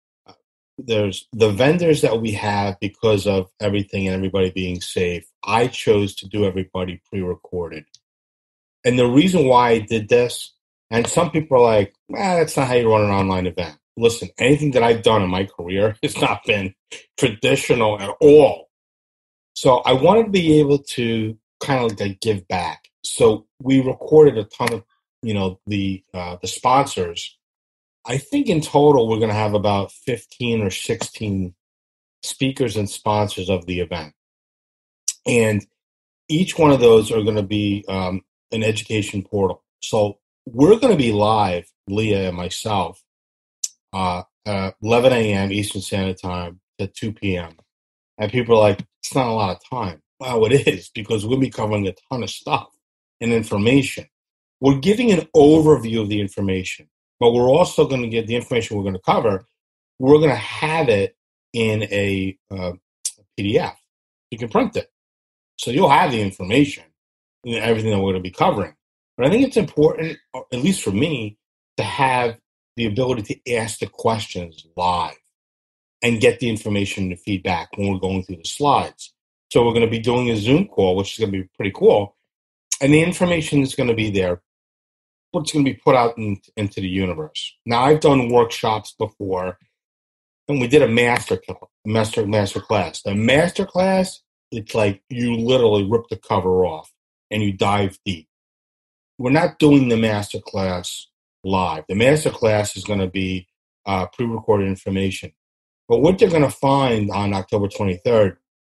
There's the vendors that we have because of everything and everybody being safe. I chose to do everybody pre-recorded. And the reason why I did this, and some people are like, well, that's not how you run an online event. Listen, anything that I've done in my career has not been traditional at all. So I wanted to be able to kind of like give back. So we recorded a ton of, you know, the uh, the sponsors I think in total we're going to have about fifteen or sixteen speakers and sponsors of the event. And each one of those are going to be um, an education portal. So we're going to be live, Leah and myself, uh, uh, eleven a.m. Eastern Standard Time to two p.m. And people are like, it's not a lot of time. Well, it is, because we'll be covering a ton of stuff and information. We're giving an overview of the information, but we're also going to get the information we're going to cover. We're going to have it in a uh, P D F. You can print it. So you'll have the information and everything that we're going to be covering. But I think it's important, at least for me, to have the ability to ask the questions live and get the information and feedback when we're going through the slides. So we're going to be doing a Zoom call, which is going to be pretty cool. And the information is going to be there, but it's going to be put out in, into the universe. Now, I've done workshops before, and we did a master, master, master class. The master class, it's like you literally rip the cover off and you dive deep. We're not doing the master class live. The master class is going to be uh, pre-recorded information. But what they're going to find on October twenty-third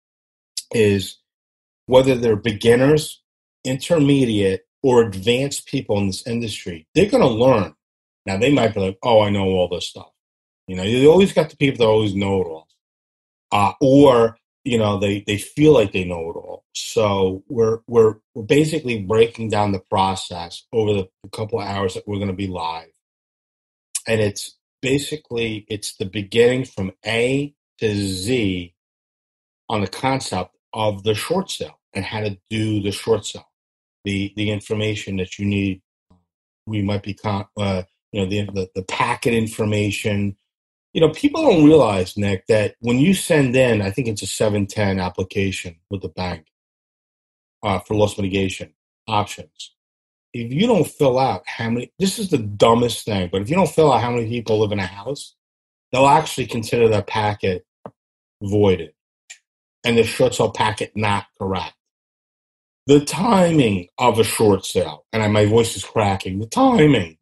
is whether they're beginners, intermediate, or advanced people in this industry, they're going to learn. Now, they might be like, oh, I know all this stuff. You know, you always got the people that always know it all. Uh, or, you know, they, they feel like they know it all. So we're, we're, we're basically breaking down the process over the, the couple of hours that we're going to be live. And it's basically, it's the beginning from A to Z on the concept of the short sale and how to do the short sale. The, the information that you need, we might be, con- uh, you know, the, the, the packet information. You know, people don't realize, Nick, that when you send in, I think it's a seven ten application with the bank uh, for loss mitigation options. If you don't fill out how many, this is the dumbest thing, but if you don't fill out how many people live in a house, they'll actually consider that packet voided and the short sale packet not correct. The timing of a short sale, and I, my voice is cracking, the timing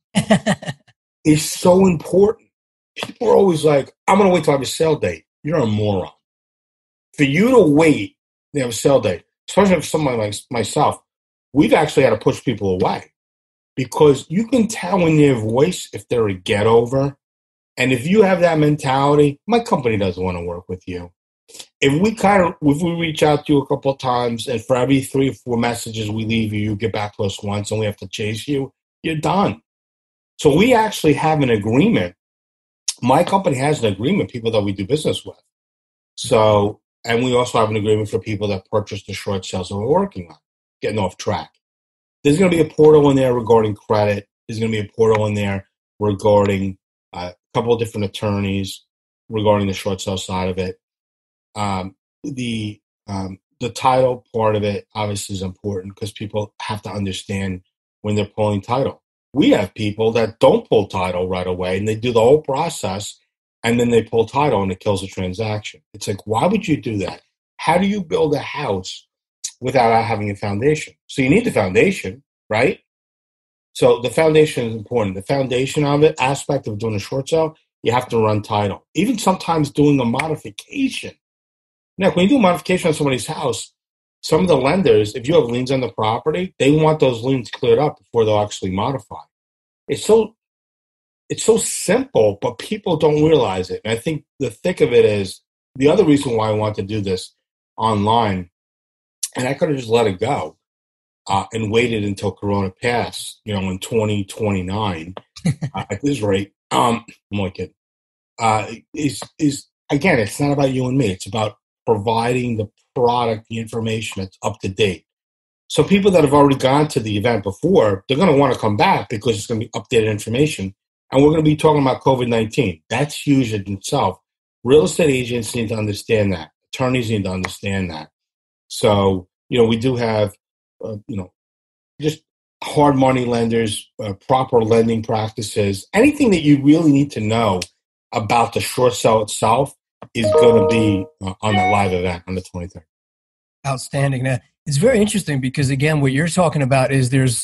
is so important. People are always like, I'm going to wait till I have a sale date. You're a moron. For you to wait to have a sale date, especially for someone like myself, we've actually had to push people away because you can tell in their voice if they're a get over. And if you have that mentality, my company doesn't want to work with you. If we kind of, if we reach out to you a couple of times and for every three or four messages we leave you, you get back to us once and we have to chase you, you're done. So we actually have an agreement. My company has an agreement, people that we do business with. So, and we also have an agreement for people that purchase the short sales that we're working on, getting off track. There's going to be a portal in there regarding credit. There's going to be a portal in there regarding uh, a couple of different attorneys regarding the short sale side of it. Um, the um, the title part of it obviously is important because people have to understand when they're pulling title. We have people that don't pull title right away and they do the whole process and then they pull title and it kills the transaction. It's like, why would you do that? How do you build a house without having a foundation? So you need the foundation, right? So the foundation is important. The foundation of it, aspect of doing a short sale, you have to run title. Even sometimes doing a modification. Now, when you do a modification on somebody's house, some of the lenders, if you have liens on the property, they want those liens cleared up before they'll actually modify. It's so it's so simple, but people don't realize it. And I think the thick of it is the other reason why I want to do this online, and I could have just let it go uh, and waited until Corona passed, you know, in twenty twenty-nine uh, at this rate. Um, I'm only kidding. Uh, is is again, it's not about you and me. It's about providing the product, the information that's up to date. So people that have already gone to the event before, they're going to want to come back because it's going to be updated information. And we're going to be talking about COVID nineteen. That's huge in itself. Real estate agents need to understand that. Attorneys need to understand that. So, you know, we do have, uh, you know, just hard money lenders, uh, proper lending practices. Anything that you really need to know about the short sale itself is going to be uh, on the live event on the twenty-third. Outstanding. Now, it's very interesting because, again, what you're talking about is there's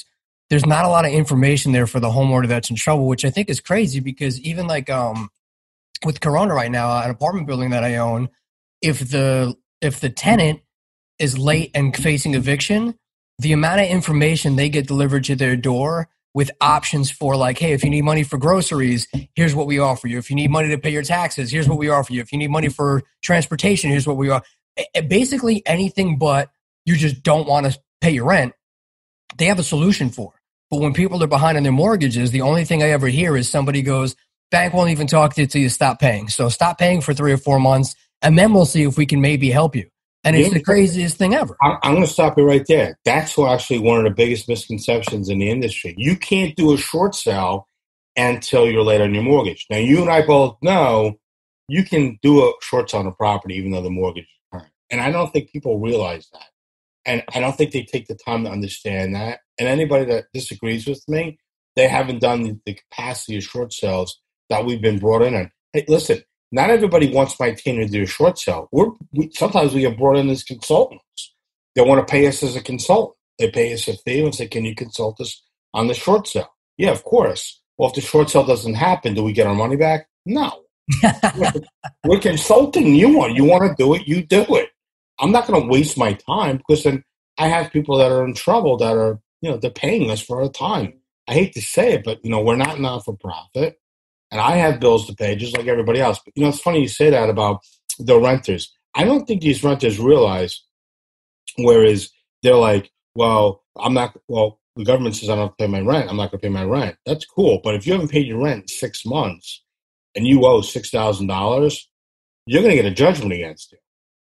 there's not a lot of information there for the homeowner that's in trouble, which I think is crazy because even like um, with Corona right now, an apartment building that I own, if the if the tenant is late and facing eviction, the amount of information they get delivered to their door with options for like, hey, if you need money for groceries, here's what we offer you. If you need money to pay your taxes, here's what we offer you. If you need money for transportation, here's what we are. Basically anything but you just don't want to pay your rent, they have a solution for. But when people are behind on their mortgages, the only thing I ever hear is somebody goes, bank won't even talk to you until you stop paying. So stop paying for three or four months, and then we'll see if we can maybe help you. And it's yeah. the craziest thing ever. I'm going to stop you right there. That's actually one of the biggest misconceptions in the industry. You can't do a short sale until you're late on your mortgage. Now, you and I both know you can do a short sale on a property even though the mortgage is current. And I don't think people realize that. And I don't think they take the time to understand that. And anybody that disagrees with me, they haven't done the capacity of short sales that we've been brought in on. Hey, listen, not everybody wants my team to do a short sale. We're, we, sometimes we get brought in as consultants. They want to pay us as a consultant. They pay us a fee and say, can you consult us on the short sale? Yeah, of course. Well, if the short sale doesn't happen, do we get our money back? No. we're, we're consulting you on. You want to do it, you do it. I'm not going to waste my time because then I have people that are in trouble that are, you know, they're paying us for our time. I hate to say it, but, you know, we're not not-for-profit. And I have bills to pay just like everybody else. But, you know, it's funny you say that about the renters. I don't think these renters realize, whereas they're like, well, I'm not, well, the government says I don't have to pay my rent. I'm not going to pay my rent. That's cool. But if you haven't paid your rent in six months and you owe six thousand dollars, you're going to get a judgment against you.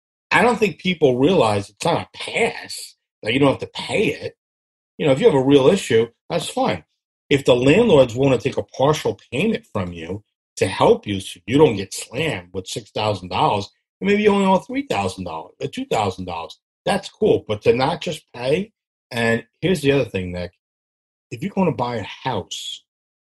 I don't think people realize it's not a pass, that you don't have to pay it. You know, if you have a real issue, that's fine. If the landlord's willing to take a partial payment from you to help you so you don't get slammed with six thousand dollars, and maybe you only owe three thousand dollars or two thousand dollars, that's cool. But to not just pay, and here's the other thing, Nick, if you're going to buy a house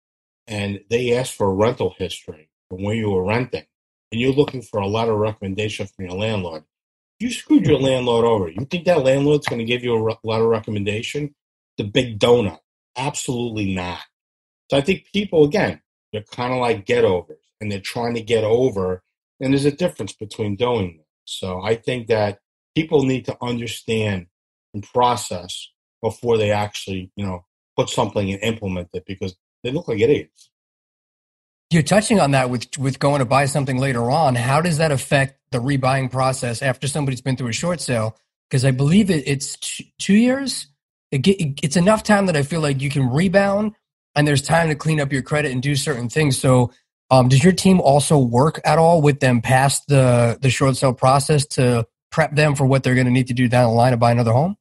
and they ask for a rental history from where you were renting, and you're looking for a letter of recommendation from your landlord, you screwed your landlord over. You think that landlord's going to give you a re- letter of recommendation? The big donut. Absolutely not. So I think people, again, they're kind of like get-overs, and they're trying to get over, and there's a difference between doing that. So I think that people need to understand and process before they actually, you know, put something and implement it, because they look like idiots. You're touching on that with with going to buy something later on. How does that affect the rebuying process after somebody's been through a short sale? Because I believe it, it's t- two years. It, it, it's enough time that I feel like you can rebound, and there's time to clean up your credit and do certain things. So um, does your team also work at all with them past the, the short sale process to prep them for what they're going to need to do down the line to buy another home?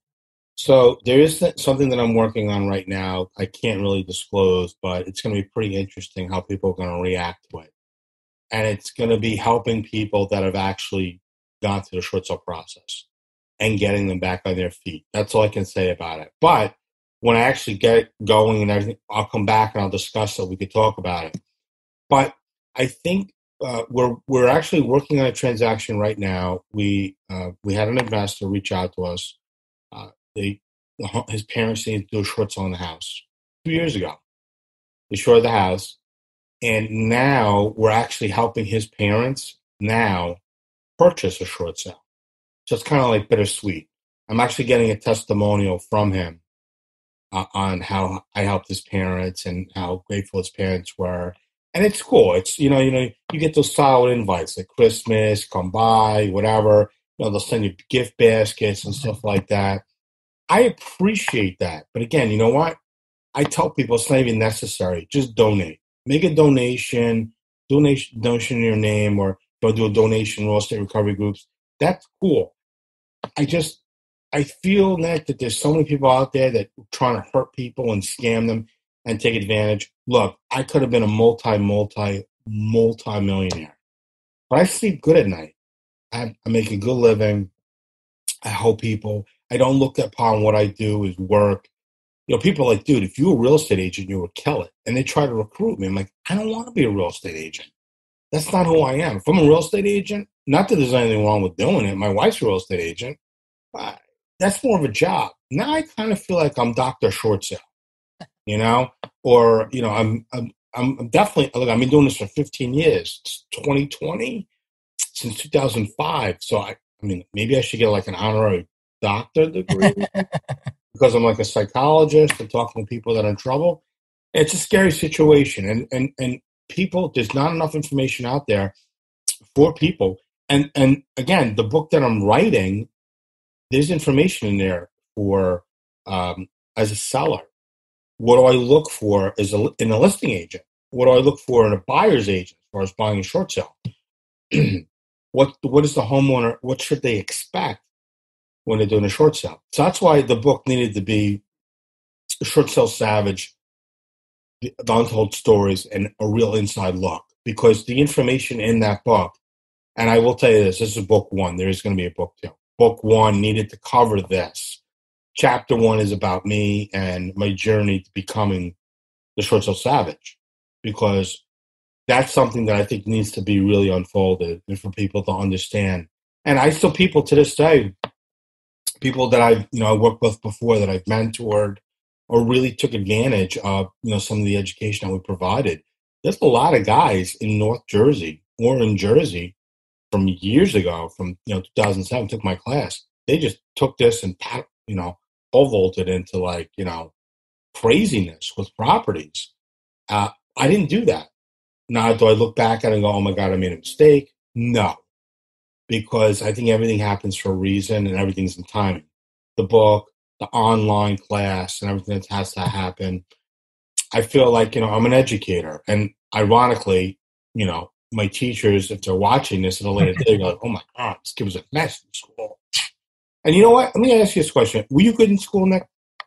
So there is something that I'm working on right now. I can't really disclose, but it's going to be pretty interesting how people are going to react to it. And it's going to be helping people that have actually gone through the short sale process and getting them back on their feet. That's all I can say about it. But when I actually get going and everything, I'll come back and I'll discuss it. We could talk about it. But I think uh, we're we're actually working on a transaction right now. We uh, we had an investor reach out to us. Uh, they his parents needed to do a short sale on the house two years ago. They shorted the house, and now we're actually helping his parents now purchase a short sale. So it's kind of like bittersweet. I'm actually getting a testimonial from him uh, on how I helped his parents and how grateful his parents were. And it's cool. It's, you know, you know, you get those solid invites like Christmas, come by, whatever. You know, they'll send you gift baskets and stuff like that. I appreciate that. But again, you know what? I tell people it's not even necessary. Just donate. Make a donation, donation, donation in your name, or go do a donation real estate recovery groups. That's cool. I just, I feel, Nick, that there's so many people out there that are trying to hurt people and scam them and take advantage. Look, I could have been a multi, multi, multi-millionaire, but I sleep good at night. I, I make a good living. I help people. I don't look upon what I do as work. You know, people are like, dude, if you were a real estate agent, you would kill it. And they try to recruit me. I'm like, I don't want to be a real estate agent. That's not who I am. If I'm a real estate agent, not that there's anything wrong with doing it. My wife's a real estate agent. Uh, that's more of a job. Now I kind of feel like I'm Doctor Short Sale. you know, or, you know, I'm, I'm, I'm definitely, look, I've been doing this for fifteen years. It's twenty twenty, since two thousand five. So, I, I mean, maybe I should get like an honorary doctor degree because I'm like a psychologist and talking to people that are in trouble. It's a scary situation. And, and, and people, there's not enough information out there for people. And, and again, the book that I'm writing, there's information in there for, um, as a seller. What do I look for as a, in a listing agent? What do I look for in a buyer's agent as far as buying a short sale? what what is the homeowner? What should they expect when they're doing a short sale? So that's why the book needed to be Short Sale Savage, the Untold Stories, and a real inside look. Because the information in that book, and I will tell you this, this is book one. There is going to be a book two. Book one needed to cover this. Chapter one is about me and my journey to becoming the Short Sale Savage, because that's something that I think needs to be really unfolded and for people to understand. And I still, people to this day, people that I've, you know, I worked with before that I've mentored or really took advantage of, you know, some of the education that we provided. There's a lot of guys in North Jersey or in Jersey from years ago, from, you know, two thousand seven, took my class. They just took this and, you know, pole vaulted into like, you know, craziness with properties. Uh, I didn't do that. Now, do I look back at it and go, oh my God, I made a mistake? No, because I think everything happens for a reason and everything's in timing. The book, the online class, and everything that has to happen. I feel like, you know, I'm an educator. And ironically, you know, my teachers, if they're watching this at a later day, they're like, oh my God, this kid was a mess in school. And you know what? Let me ask you this question. Were you good in school, Nick?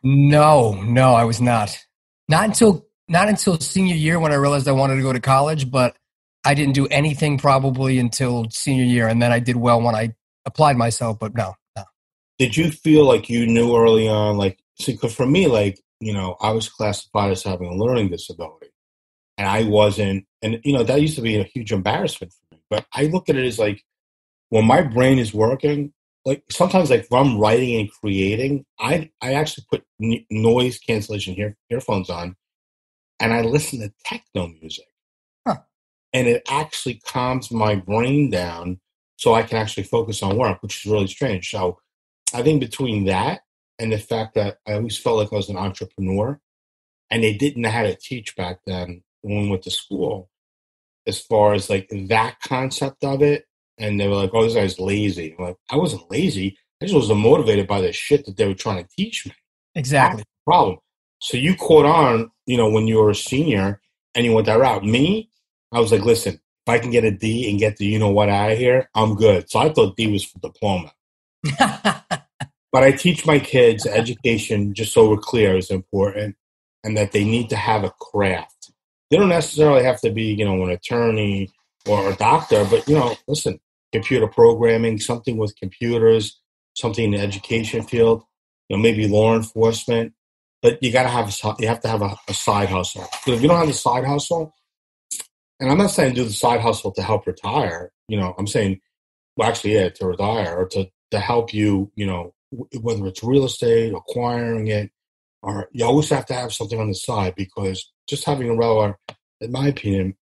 No, no, I was not. Not until not until senior year when I realized I wanted to go to college, but I didn't do anything probably until senior year. And then I did well when I applied myself, but no, no. Did you feel like you knew early on, like, see, because for me, like, you know, I was classified as having a learning disability. And I wasn't, and, you know, that used to be a huge embarrassment for me. But I look at it as like, when my brain is working, like sometimes like if I'm writing and creating, I I actually put n- noise cancellation ear- earphones on and I listen to techno music. Huh. And it actually calms my brain down so I can actually focus on work, which is really strange. So I think between that and the fact that I always felt like I was an entrepreneur and they didn't know how to teach back then when we went to school, as far as like that concept of it. And they were like, oh, this guy's lazy. I'm like, I wasn't lazy. I just wasn't motivated by the shit that they were trying to teach me. Exactly. That's the problem. So you caught on, you know, when you were a senior and you went that route. Me, I was like, listen, if I can get a D and get the you know what out of here, I'm good. So I thought D was for diploma. But I teach my kids education, just so we're clear, is important, and that they need to have a craft. They don't necessarily have to be, you know, an attorney or a doctor, but, you know, listen, computer programming, something with computers, something in the education field, you know, maybe law enforcement. But you got to have a, you have to have a, a side hustle. Because if you don't have a side hustle, and I'm not saying do the side hustle to help retire, you know, I'm saying, well, actually, yeah, to retire or to, to help you, you know, whether it's real estate, acquiring it, or you always have to have something on the side, because just having a regular, in my opinion,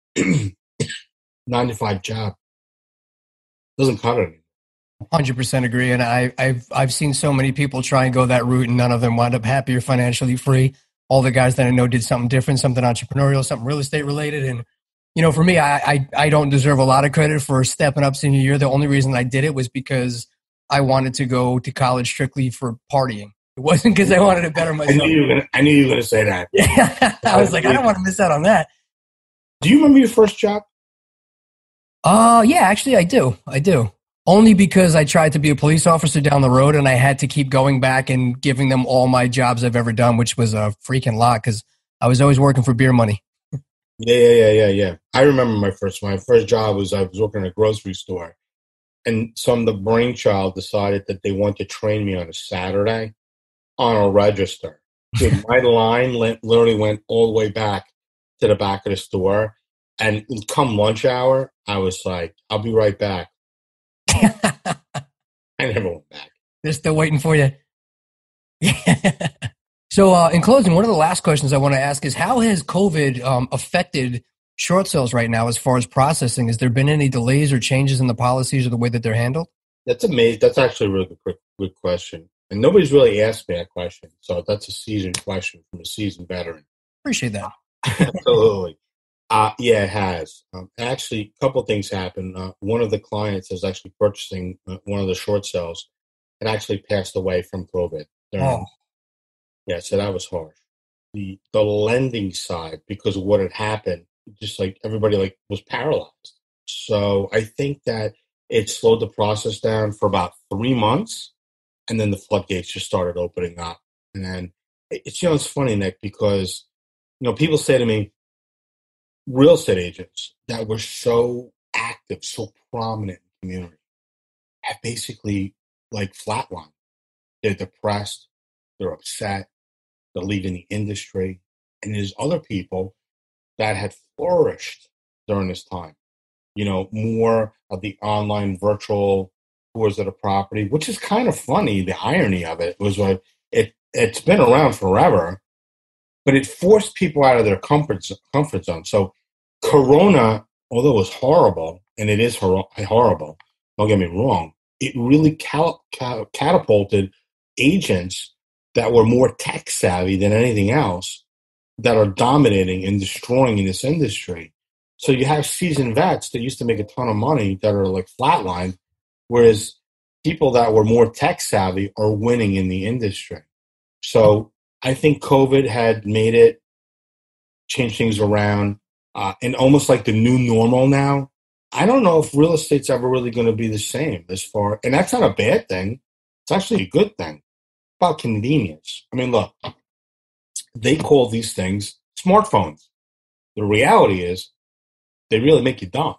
nine to five job doesn't cut it anymore. one hundred percent agree. And I, I've, I've seen so many people try and go that route and none of them wind up happy or financially free. All the guys that I know did something different, something entrepreneurial, something real estate related. And, you know, for me, I, I, I don't deserve a lot of credit for stepping up senior year. The only reason I did it was because I wanted to go to college strictly for partying. It wasn't because I wanted to better myself. I knew you were gonna, I knew you were going to say that. Yeah, I was like, I don't want to miss out on that. Do you remember your first job? Uh, yeah, actually, I do. I do. Only because I tried to be a police officer down the road and I had to keep going back and giving them all my jobs I've ever done, which was a freaking lot because I was always working for beer money. Yeah, yeah, yeah, yeah, yeah. I remember my first my first job was I was working at a grocery store, and some of the brainchild decided that they wanted to train me on a Saturday on a register. Dude, my line literally went all the way back to the back of the store, and come lunch hour, I was like, "I'll be right back." I never went back. They're still waiting for you. So So, uh, in closing, one of the last questions I want to ask is how has COVID um, affected short sales right now as far as processing? Has there been any delays or changes in the policies or the way that they're handled? That's amazing. That's actually a really good, quick, good question. And nobody's really asked me that question. So that's a seasoned question from a seasoned veteran. Appreciate that. Absolutely. Uh, yeah, it has. Um, actually, a couple of things happened. Uh, one of the clients is actually purchasing uh, one of the short sales and actually passed away from COVID. Oh, Yeah, so that was harsh. The the lending side, because of what had happened, just like everybody like was paralyzed. So I think that it slowed the process down for about three months, and then the floodgates just started opening up. And then it- it's you know it's funny, Nick, because you know people say to me, real estate agents that were so active, so prominent in the community, have basically like flatlined. They're depressed, they're upset, they're leaving the industry, and there's other people that had flourished during this time. You know, more of the online virtual tours of the property, which is kind of funny. The irony of it was like it it's been around forever, but it forced people out of their comfort comfort zone. So Corona, although it was horrible, and it is hor- horrible, don't get me wrong, it really cal- cal- catapulted agents that were more tech savvy than anything else that are dominating and destroying in this industry. So you have seasoned vets that used to make a ton of money that are like flatlined, whereas people that were more tech savvy are winning in the industry. So I think COVID had made it change things around, uh, and almost like the new normal now. I don't know if real estate's ever really going to be the same as far, and that's not a bad thing. It's actually a good thing about convenience. I mean, look, they call these things smartphones. The reality is they really make you dumb,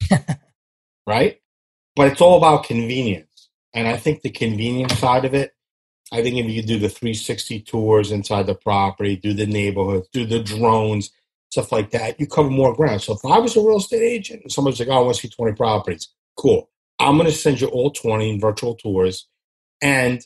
right? But it's all about convenience. And I think the convenience side of it, I think if you do the three sixty tours inside the property, do the neighborhoods, do the drones, stuff like that, you cover more ground. So if I was a real estate agent and somebody's like, oh, I want to see twenty properties, cool. I'm going to send you all twenty virtual tours. And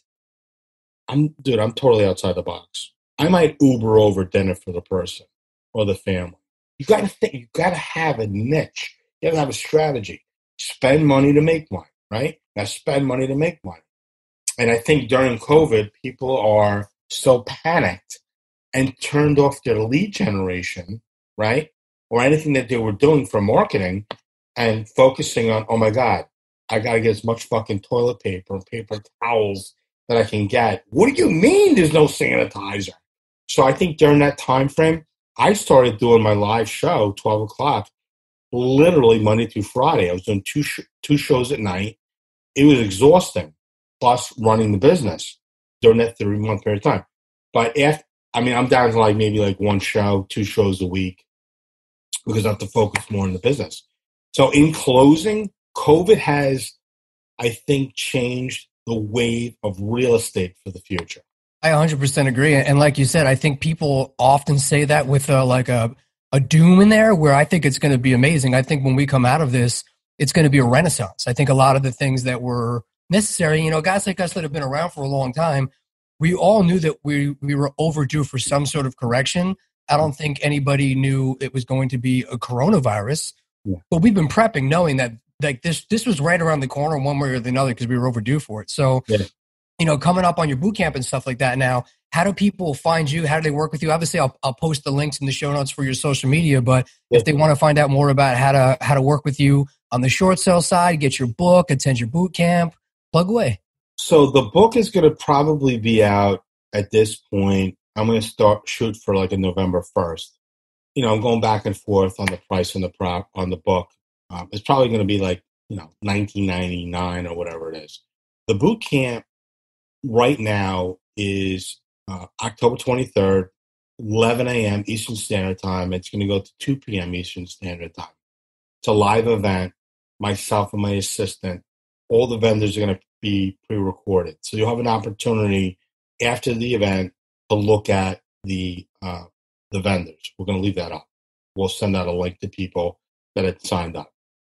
I'm, dude, I'm totally outside the box. I might Uber over dinner for the person or the family. You got to think, you got to have a niche. You got to have a strategy. Spend money to make money, right? Now spend money to make money. And I think during COVID, people are so panicked and turned off their lead generation, right? Or anything that they were doing for marketing and focusing on, oh my God, I got to get as much fucking toilet paper and paper towels that I can get. What do you mean there's no sanitizer? So I think during that time frame, I started doing my live show, twelve o'clock, literally Monday through Friday. I was doing two sh- two shows at night. It was exhausting, plus running the business during that three-month period of time. But after, I mean, I'm down to like maybe like one show, two shows a week because I have to focus more on the business. So in closing, COVID has, I think, changed the wave of real estate for the future. I one hundred percent agree. And like you said, I think people often say that with uh, like a, a doom in there, where I think it's going to be amazing. I think when we come out of this, it's going to be a renaissance. I think a lot of the things that were necessary, you know, guys like us that have been around for a long time, we all knew that we, we were overdue for some sort of correction. I don't think anybody knew it was going to be a coronavirus, Yeah. but we've been prepping knowing that like this, this was right around the corner one way or the other because we were overdue for it. So, Yeah. you know, coming up on your boot camp and stuff like that now, how do people find you? How do they work with you? Obviously, I'll, I'll post the links in the show notes for your social media, but Yeah. if they want to find out more about how to how to work with you on the short sale side, get your book, attend your boot camp, plug away. So the book is going to probably be out at this point. I'm going to start shoot for like a November first. You know, I'm going back and forth on the price on the prop on the book. Um, it's probably going to be like, you know, nineteen ninety-nine or whatever it is. The boot camp right now is uh, October twenty-third, eleven a.m. Eastern Standard Time. It's going to go to two p.m. Eastern Standard Time. It's a live event. Myself and my assistant, all the vendors are going to be pre-recorded. So you'll have an opportunity after the event to look at the uh, the vendors. We're going to leave that up. We'll send out a link to people that had signed up.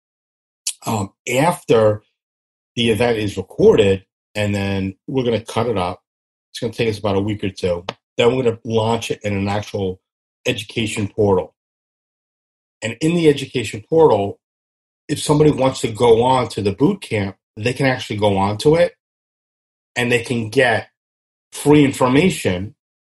Um, after the event is recorded, and then we're going to cut it up. It's going to take us about a week or two. Then we're going to launch it in an actual education portal. And in the education portal, if somebody wants to go on to the boot camp, they can actually go on to it and they can get free information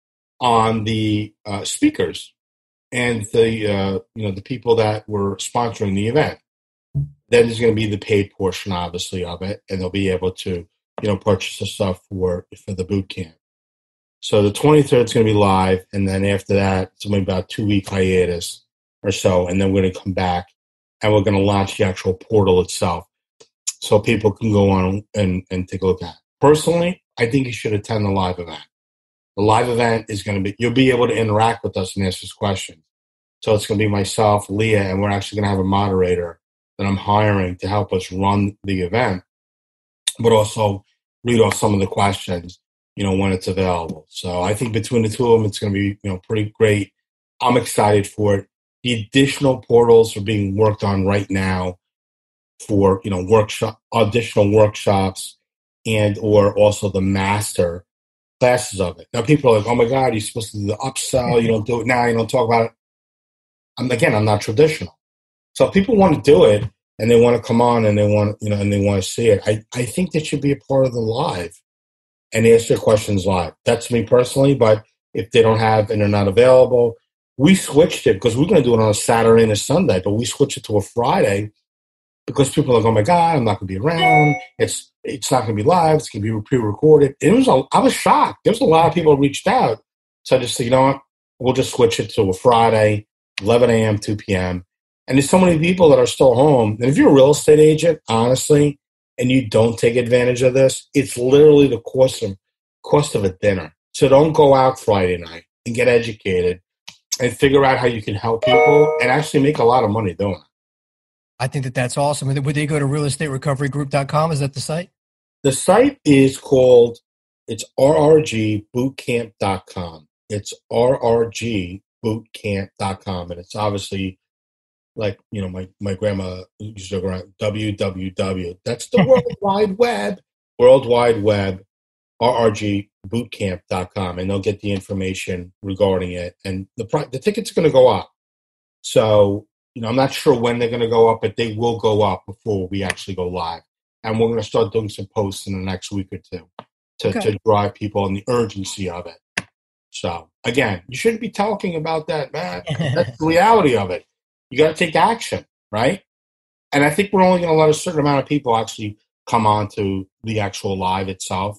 on the uh, speakers and the uh, you know the people that were sponsoring the event. Then there's going to be the paid portion, obviously, of it, and they'll be able to you know purchase the stuff for for the boot camp. So the twenty-third is going to be live, and then after that, it's going to be about two week hiatus or so, and then we're going to come back and we're going to launch the actual portal itself, so people can go on and and take a look at it. Personally, I think you should attend the live event. The live event is going to be, you'll be able to interact with us and ask us questions. So it's going to be myself, Leah, and we're actually going to have a moderator that I'm hiring to help us run the event, but also read off some of the questions, you know, when it's available. So I think between the two of them, it's going to be, you know, pretty great. I'm excited for it. The additional portals are being worked on right now for, you know, workshop, additional workshops and or also the master classes of it. Now people are like, oh my God, you're supposed to do the upsell. You don't do it now. You don't talk about it. I'm, again, I'm not traditional. So if people want to do it and they want to come on and they want, you know, and they want to see it, I, I think they should be a part of the live and answer your questions live. That's me personally, but if they don't have and they're not available, we switched it because we're going to do it on a Saturday and a Sunday, but we switched it to a Friday because people are like, oh my God, I'm not going to be around. It's it's not going to be live. It's going to be pre-recorded. It was a, I was shocked. There was a lot of people who reached out. So I just said, you know what? We'll just switch it to a Friday, eleven a.m., two p.m. And there's so many people that are still home. And if you're a real estate agent, honestly, and you don't take advantage of this, it's literally the cost of, cost of a dinner. So don't go out Friday night and get educated and figure out how you can help people and actually make a lot of money doing it. I think that that's awesome. Would they go to real estate recovery group dot com? Is that the site? The site is called, it's r r g boot camp dot com. It's r r g boot camp dot com. And it's obviously like, you know, my, my grandma used to go around W W W. That's the World Wide Web. World Wide Web, r r g boot camp dot com. And they'll get the information regarding it. And the the ticket's going to go up. So, you know, I'm not sure when they're going to go up, but they will go up before we actually go live. And we're going to start doing some posts in the next week or two to, okay. to drive people in the urgency of it. So, again, you shouldn't be talking about that, man. That's the reality of it. You got to take action, right? And I think we're only going to let a certain amount of people actually come on to the actual live itself.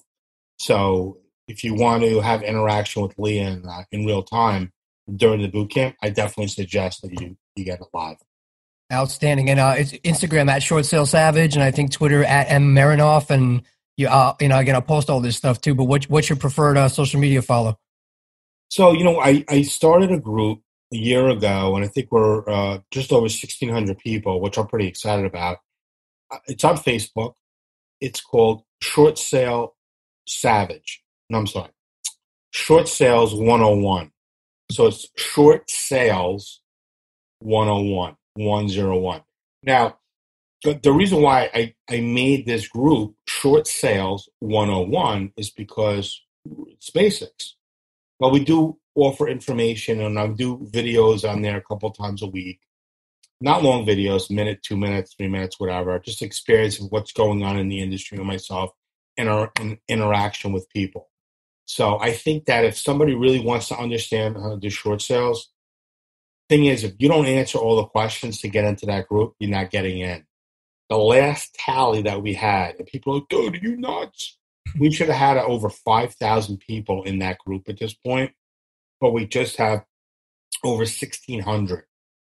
So if you want to have interaction with Leah in, uh, in real time during the boot camp, I definitely suggest that you, you get it live. Outstanding. And uh, it's Instagram at Short Sale Savage, and I think Twitter at M Merenoff. And you, uh, you know, again, I'll post all this stuff too. But what, what's your preferred uh, social media follow? So you know, I, I started a group a year ago, and I think we're uh, just over sixteen hundred people, which I'm pretty excited about. It's on Facebook. It's called Short Sale Savage. No, I'm sorry, Short Sales one oh one. So it's Short Sales one oh one. one oh one. Now, the, the reason why I, I made this group Short Sales one oh one is because it's basics. Well, we do offer information, and I do videos on there a couple times a week. Not long videos, minute, two minutes, three minutes, whatever. Just experience of what's going on in the industry and myself and our in, interaction with people. So I think that if somebody really wants to understand how to do short sales, thing is, if you don't answer all the questions to get into that group, you're not getting in. The last tally that we had, and people are like, dude, are you nuts? We should have had over five thousand people in that group at this point, but we just have over sixteen hundred.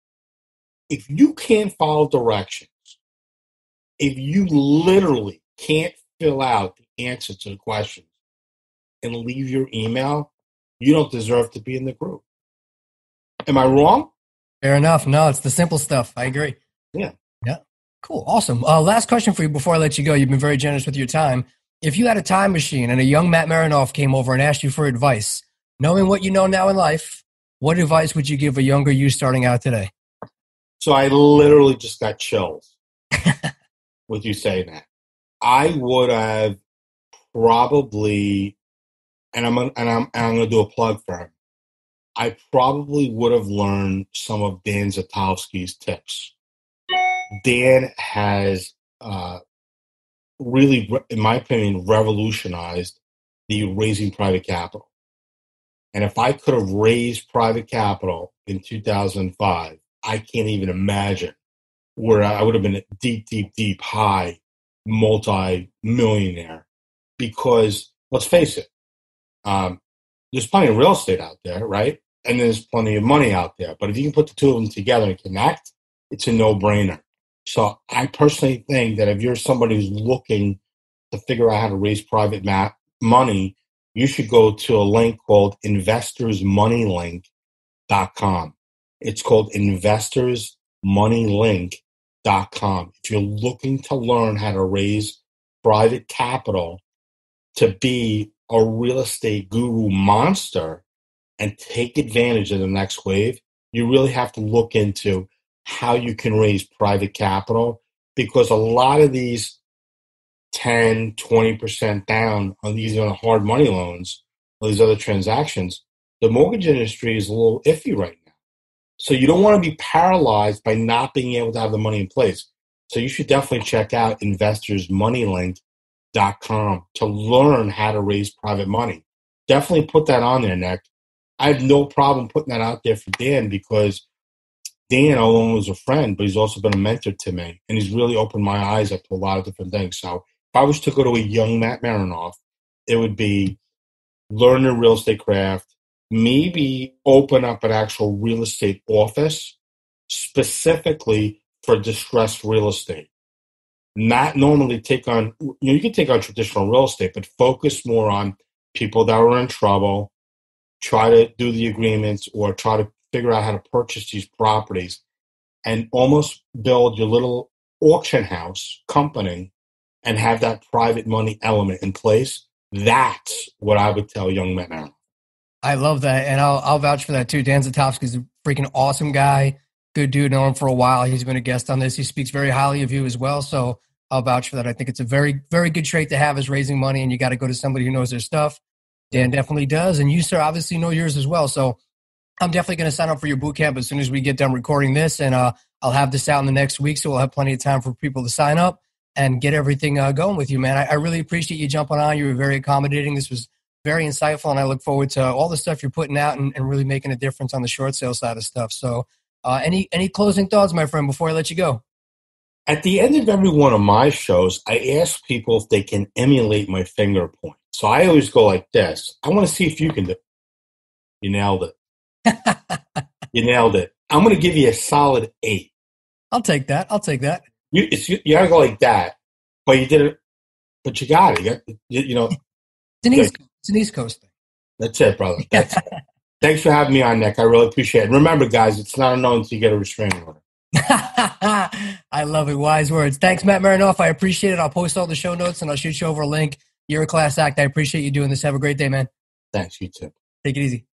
If you can't follow directions, if you literally can't fill out the answer to the questions and leave your email, you don't deserve to be in the group. Am I wrong? Fair enough. No, it's the simple stuff. I agree. Yeah. Yeah. Cool. Awesome. Uh, last question for you before I let you go. You've been very generous with your time. If you had a time machine and a young Matt Merenoff came over and asked you for advice, knowing what you know now in life, what advice would you give a younger you starting out today? So I literally just got chills with you saying that. I would have probably and I'm and I'm and I'm going to do a plug for him. I probably would have learned some of Dan Zatowski's tips. Dan has uh, really, in my opinion, revolutionized the raising private capital. And if I could have raised private capital in two thousand five, I can't even imagine where I would have been a deep, deep, deep, high multi-millionaire. Because let's face it, um, there's plenty of real estate out there, right? And there's plenty of money out there. But if you can put the two of them together and connect, it's a no-brainer. So I personally think that if you're somebody who's looking to figure out how to raise private ma- money, you should go to a link called investors money link dot com. It's called investors money link dot com. If you're looking to learn how to raise private capital to be a real estate guru monster and take advantage of the next wave, you really have to look into how you can raise private capital, because a lot of these ten, twenty percent down on these on hard money loans or these other transactions, the mortgage industry is a little iffy right now. So you don't want to be paralyzed by not being able to have the money in place. So you should definitely check out investors money link dot com to learn how to raise private money. Definitely put that on there, Nick. I have no problem putting that out there for Dan, because Dan, although was a friend, but he's also been a mentor to me, and he's really opened my eyes up to a lot of different things. So if I was to go to a young Matt Merenoff, it would be learn the real estate craft, maybe open up an actual real estate office specifically for distressed real estate. Not normally take on, you know, you can take on traditional real estate, but focus more on people that are in trouble, try to do the agreements or try to figure out how to purchase these properties, and almost build your little auction house company and have that private money element in place. That's what I would tell young men now. I love that, and I'll I'll vouch for that too. Dan Zatowski's a freaking awesome guy, good dude. Know him for a while. He's been a guest on this. He speaks very highly of you as well, so I'll vouch for that. I think it's a very very good trait to have, is raising money, and you got to go to somebody who knows their stuff. Dan definitely does, and you, sir, obviously know yours as well. So I'm definitely going to sign up for your boot camp as soon as we get done recording this, and uh, I'll have this out in the next week, so we'll have plenty of time for people to sign up and get everything uh, going with you, man. I, I really appreciate you jumping on. You were very accommodating. This was very insightful, and I look forward to all the stuff you're putting out and, and really making a difference on the short sale side of stuff. So uh, any any closing thoughts, my friend, before I let you go? At the end of every one of my shows, I ask people if they can emulate my finger point. So I always go like this. I want to see if you can do it. You nailed it. You nailed it. I'm going to give you a solid eight. I'll take that. I'll take that. You, it's, you, you got to go like that, but you did it. But you got it. You, got, you, you know, it's an, East, it's an East Coast thing. That's it, brother. That's it. Thanks for having me on, Nick. I really appreciate it. And remember, guys, it's not a no until you get a restraining order. I love it. Wise words. Thanks, Matt Merenoff. I appreciate it. I'll post all the show notes and I'll shoot you over a link. You're a class act. I appreciate you doing this. Have a great day, man. Thanks. You too. Take it easy.